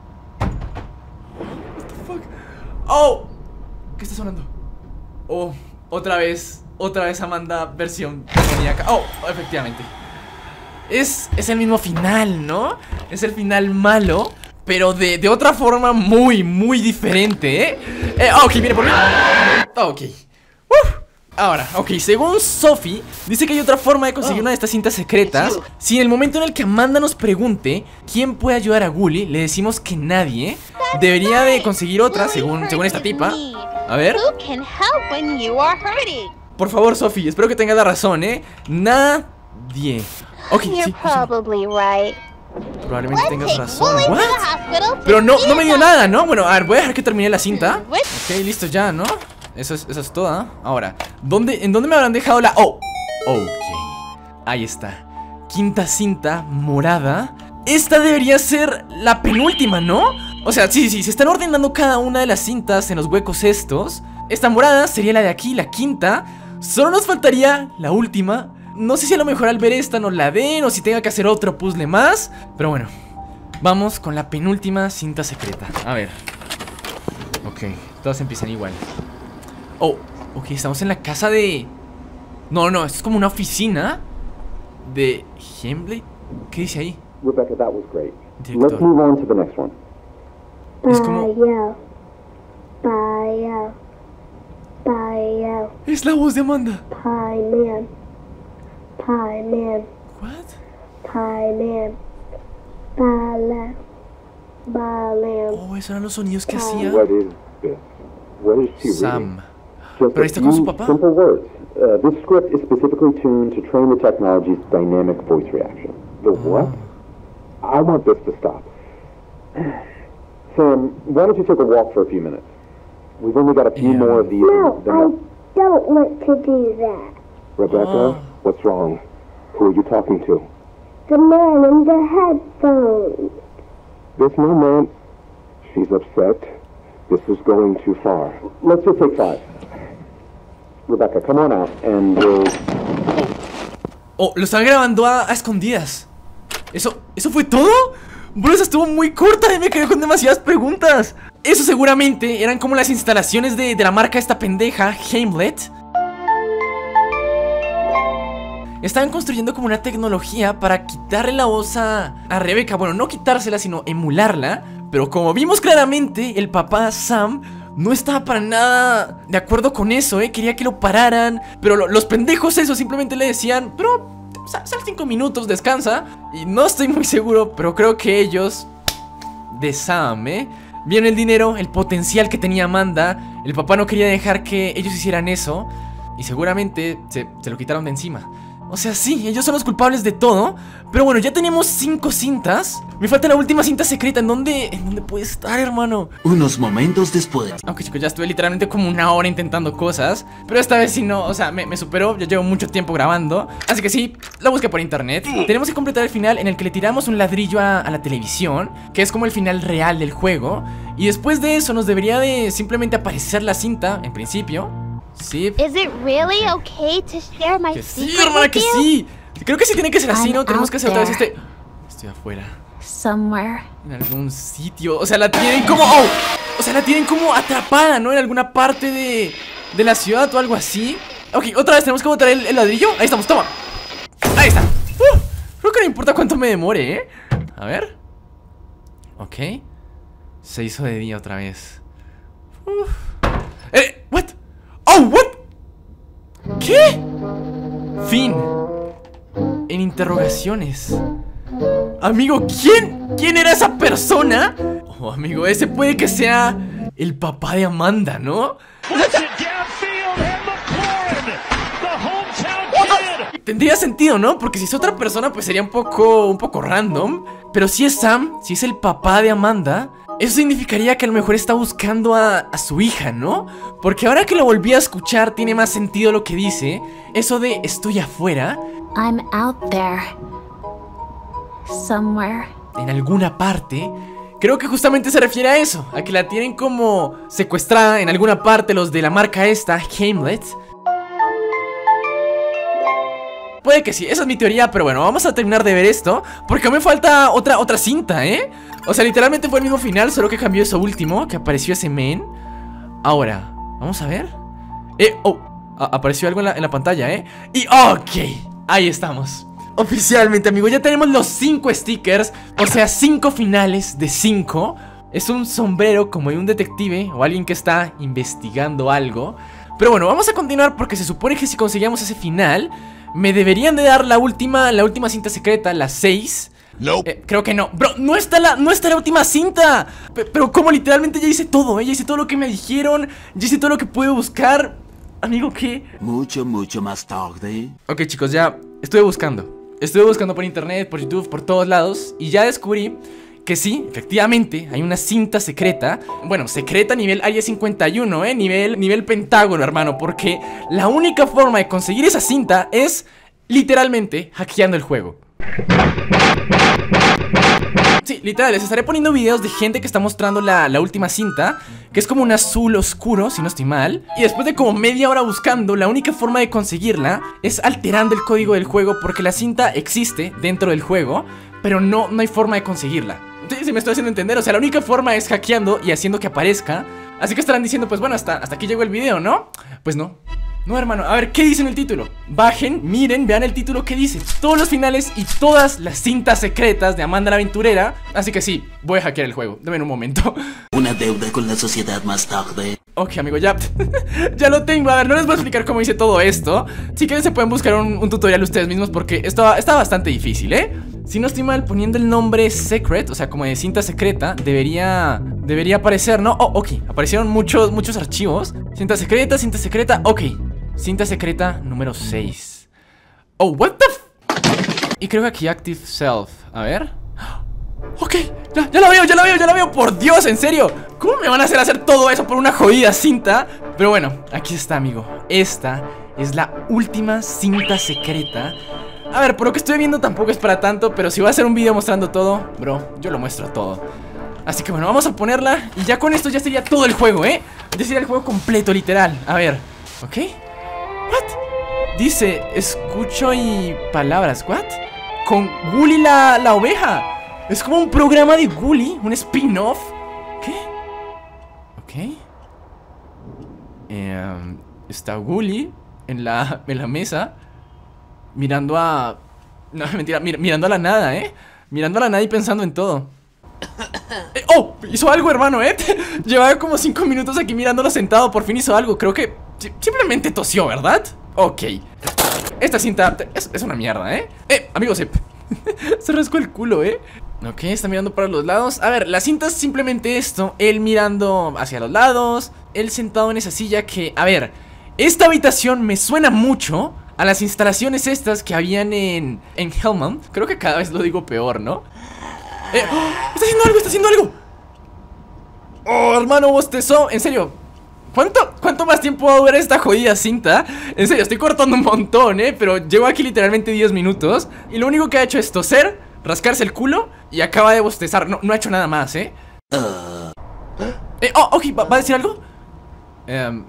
What the fuck? Oh, ¿qué está sonando? Oh, otra vez, otra vez Amanda versión demoníaca. Oh, efectivamente. Es, es el mismo final, ¿no? Es el final malo, pero de, de otra forma muy, muy diferente, ¿eh? eh ok, viene por mí. Ok. Uf. Ahora, ok, según Sophie, dice que hay otra forma de conseguir una de estas cintas secretas. Si en el momento en el que Amanda nos pregunte quién puede ayudar a Gully, le decimos que nadie, debería de conseguir otra, según, según esta tipa. A ver. Who can help when you are hurting? Por favor, Sophie, espero que tengas la razón, ¿eh? Nadie. Ok, You're sí, probably right. probablemente tengas Take razón. Wooly to ¿What? the hospital to Pero no, see no me dio if nada, ¿no? Bueno, a ver, voy a dejar que termine la cinta. Which- Ok, listo ya, ¿no? eso es, eso es todo, ¿eh? Ahora, ¿dónde, ¿en dónde me habrán dejado la...? ¡Oh! Ok, ahí está. Quinta cinta morada. Esta debería ser la penúltima, ¿no? O sea, sí, sí, se están ordenando cada una de las cintas en los huecos estos. Esta morada sería la de aquí, la quinta. Solo nos faltaría la última. No sé si a lo mejor al ver esta nos la den o si tenga que hacer otro puzzle más. Pero bueno, vamos con la penúltima cinta secreta. A ver. Ok, todas empiezan igual. Oh, ok, estamos en la casa de... No, no, esto es como una oficina de Heimblade. ¿Qué dice ahí? Rebecca, that was great. Director. Let's move on to the next one. Es como... Bio. Bio. Bio. Es la voz de Amanda. Pie Man. Pie Man. What? Pie Man. Ballet. Ballet. Oh, esos eran los sonidos que hacía What is this? What is she Sam. reading? Just Pero ahí a está con su few papá. simple words. Uh, this script is specifically tuned to train the technology's dynamic voice reaction. The what? I want this to stop. Sam, why don't you take a walk for a few minutes? We've only got a few Yeah. more of these. No, and then I I'll- don't want to do that. Rebecca, Oh. what's wrong? Who are you talking to? The man in the headphones. This no man. She's upset. This is going too far. Let's just take five. Rebecca, come on out and we'll... Oh, lo están grabando a, a escondidas. ¿Eso, ¿Eso fue todo? Bro, esa estuvo muy corta y me quedé con demasiadas preguntas. Eso seguramente eran como las instalaciones de, de la marca esta pendeja, Heimblade. Estaban construyendo como una tecnología para quitarle la voz a, a Rebecca. Bueno, no quitársela, sino emularla. Pero como vimos claramente, el papá Sam no estaba para nada de acuerdo con eso, ¿eh? Quería que lo pararan. Pero lo, los pendejos eso simplemente le decían, bro, sal, sal cinco minutos, descansa. Y no estoy muy seguro, pero creo que ellos, de Sam, ¿eh? Vieron el dinero, el potencial que tenía Amanda. El papá no quería dejar que ellos hicieran eso. Y seguramente se, se lo quitaron de encima. O sea, sí, ellos son los culpables de todo. Pero bueno, ya tenemos cinco cintas. Me falta la última cinta secreta. ¿En dónde, en dónde puede estar, hermano? Unos momentos después. Aunque chicos, ya estuve literalmente como una hora intentando cosas. Pero esta vez sí no, o sea, me, me superó. Ya llevo mucho tiempo grabando. Así que sí, la busqué por internet. Tenemos que completar el final en el que le tiramos un ladrillo a, a la televisión, que es como el final real del juego. Y después de eso nos debería de simplemente aparecer la cinta, en principio. Sí. Is it really okay to share my Que sí, secret hermana, with que you? sí. Creo que sí tiene que ser así, I'm ¿no? Tenemos out que hacer otra vez there. este... Estoy afuera. Somewhere. En algún sitio. O sea, la tienen como... ¡Oh! O sea, la tienen como atrapada, ¿no? En alguna parte de... de la ciudad o algo así. Ok, otra vez tenemos que botar el, el ladrillo. Ahí estamos, toma. Ahí está. Uh, creo que no importa cuánto me demore, ¿eh? A ver. Ok. Se hizo de día otra vez. Uf. Eh, what? Oh, what? ¿Qué? Fin. En interrogaciones. Amigo, ¿quién? ¿Quién era esa persona? Oh, amigo, ese puede que sea el papá de Amanda, ¿no? Tendría sentido, ¿no? Porque si es otra persona, pues sería un poco, un poco random. Pero si es Sam, si es el papá de Amanda, eso significaría que a lo mejor está buscando a, a su hija, ¿no? Porque ahora que lo volví a escuchar, tiene más sentido lo que dice. Eso de estoy afuera. I'm out there. Somewhere. En alguna parte. Creo que justamente se refiere a eso, a que la tienen como secuestrada en alguna parte los de la marca esta, Heimblade. Puede que sí, esa es mi teoría, pero bueno, vamos a terminar de ver esto, porque aún me falta otra, otra cinta, ¿eh? O sea, literalmente fue el mismo final, solo que cambió eso último, que apareció ese men. Ahora, vamos a ver. Eh, oh, apareció algo en la, en la pantalla, ¿eh? Y, ok, ahí estamos. Oficialmente, amigos, ya tenemos los cinco stickers, o sea, cinco finales de cinco. Es un sombrero como de un detective o alguien que está investigando algo. Pero bueno, vamos a continuar porque se supone que si conseguimos ese final, me deberían de dar la última, la última cinta secreta, la seis. No. Eh, creo que no. Bro, no está la, no está la última cinta. P Pero como literalmente ya hice todo, ¿eh? Ya hice todo lo que me dijeron. Ya hice todo lo que pude buscar. Amigo, ¿qué? Mucho, mucho más tarde. Ok, chicos, ya estuve buscando. Estuve buscando por internet, por YouTube, por todos lados. Y ya descubrí que sí, efectivamente, hay una cinta secreta. Bueno, secreta nivel Área cincuenta y uno, eh, nivel, nivel Pentágono, hermano. Porque la única forma de conseguir esa cinta es literalmente hackeando el juego. Sí, literal, les estaré poniendo videos de gente que está mostrando la, la última cinta, que es como un azul oscuro, si no estoy mal. Y después de como media hora buscando, la única forma de conseguirla es alterando el código del juego, porque la cinta existe dentro del juego, pero no, no hay forma de conseguirla. Sí, sí me estoy haciendo entender, o sea, la única forma es hackeando y haciendo que aparezca. Así que estarán diciendo, pues bueno, hasta, hasta aquí llegó el video, ¿no? Pues no. No, hermano, a ver, ¿qué dice en el título? Bajen, miren, vean el título que dice todos los finales y todas las cintas secretas de Amanda la Aventurera. Así que sí, voy a hackear el juego, dame un momento. Una deuda con la sociedad más tarde. Ok, amigo, ya ya lo tengo, a ver, no les voy a explicar cómo hice todo esto. Si quieren se pueden buscar un, un tutorial ustedes mismos, porque esto está bastante difícil, ¿eh? Si no estoy mal, poniendo el nombre secret, o sea, como de cinta secreta, debería debería aparecer, ¿no? Oh, ok, aparecieron muchos, muchos archivos. Cinta secreta, cinta secreta, ok. Cinta secreta número seis. Oh, what the f... Y creo que aquí Active Self. A ver. Ok, ya, ya la veo, ya la veo, ya la veo. Por Dios, en serio. ¿Cómo me van a hacer hacer todo eso por una jodida cinta? Pero bueno, aquí está, amigo. Esta es la última cinta secreta. A ver, por lo que estoy viendo tampoco es para tanto, pero si voy a hacer un video mostrando todo, bro, yo lo muestro todo. Así que bueno, vamos a ponerla. Y ya con esto ya sería todo el juego, ¿eh? Ya sería el juego completo, literal. A ver, ok. What? Dice, escucho y palabras, what? Con Gully la, la oveja. Es como un programa de Gully, un spin-off. ¿Qué? Ok. eh, Está Gully en la, en la mesa, mirando a... No, mentira, mir, mirando a la nada, ¿eh? Mirando a la nada y pensando en todo. eh, ¡Oh! Hizo algo, hermano, ¿eh? Llevaba como cinco minutos aquí mirándolo sentado. Por fin hizo algo, creo que... Simplemente tosió, ¿verdad? Ok. Esta cinta es, es una mierda, ¿eh? Eh, amigo, se... se rascó el culo, ¿eh? Ok, está mirando para los lados. A ver, la cinta es simplemente esto. Él mirando hacia los lados, él sentado en esa silla que... A ver, esta habitación me suena mucho a las instalaciones estas que habían en... En Hellman. Creo que cada vez lo digo peor, ¿no? Eh, ¡oh! ¡Está haciendo algo! ¡Está haciendo algo! ¡Oh, hermano, bostezó! En serio, ¿Cuánto, ¿Cuánto más tiempo va a durar esta jodida cinta? En serio, estoy cortando un montón, ¿eh? Pero llevo aquí literalmente diez minutos y lo único que ha hecho es toser, rascarse el culo y acaba de bostezar. No, no ha hecho nada más, ¿eh? Uh. eh oh, ok, ¿va, ¿va a decir algo? Um,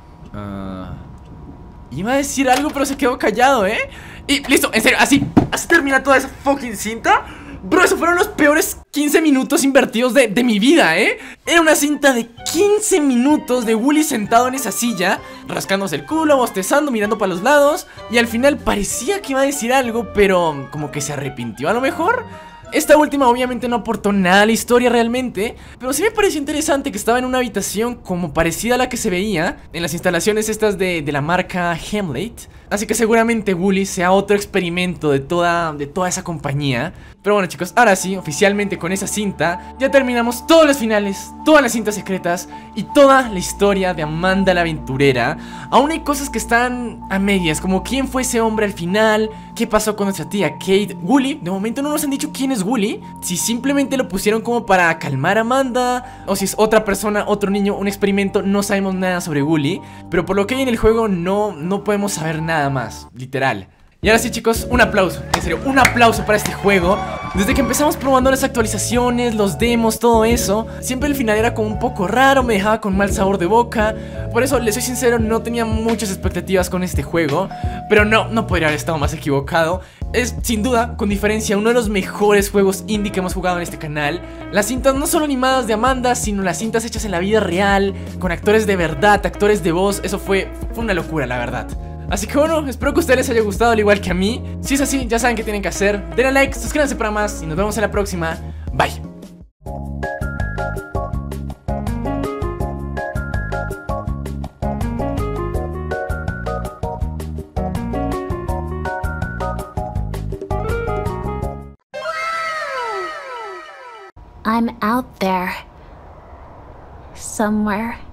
uh, iba a decir algo, pero se quedó callado, ¿eh? Y listo, en serio, así, así termina toda esa fucking cinta. Bro, esos fueron los peores quince minutos invertidos de, de mi vida, ¿eh? Era una cinta de quince minutos de Gully sentado en esa silla, rascándose el culo, bostezando, mirando para los lados. Y al final parecía que iba a decir algo, pero como que se arrepintió a lo mejor. Esta última obviamente no aportó nada a la historia realmente, pero sí me pareció interesante que estaba en una habitación como parecida a la que se veía en las instalaciones estas de, de la marca Hamlet. Así que seguramente Gully sea otro experimento de toda, de toda esa compañía. Pero bueno, chicos, ahora sí, oficialmente con esa cinta ya terminamos todos los finales, todas las cintas secretas y toda la historia de Amanda la Aventurera. Aún hay cosas que están a medias, como quién fue ese hombre al final, qué pasó con nuestra tía Kate. Gully, de momento no nos han dicho quién es Gully, si simplemente lo pusieron como para calmar a Amanda, o si es otra persona, otro niño, un experimento. No sabemos nada sobre Gully, pero por lo que hay en el juego no, no podemos saber nada más, literal. Y ahora sí, chicos, un aplauso, en serio, un aplauso para este juego. Desde que empezamos probando las actualizaciones, los demos, todo eso, siempre el final era como un poco raro, me dejaba con mal sabor de boca. Por eso, les soy sincero, no tenía muchas expectativas con este juego. Pero no, no podría haber estado más equivocado. Es, sin duda, con diferencia, uno de los mejores juegos indie que hemos jugado en este canal. Las cintas no solo animadas de Amanda, sino las cintas hechas en la vida real, con actores de verdad, actores de voz. Eso fue, fue una locura, la verdad. Así que bueno, espero que a ustedes les haya gustado al igual que a mí. Si es así, ya saben qué tienen que hacer. Denle like, suscríbanse para más y nos vemos en la próxima. Bye. I'm out there somewhere.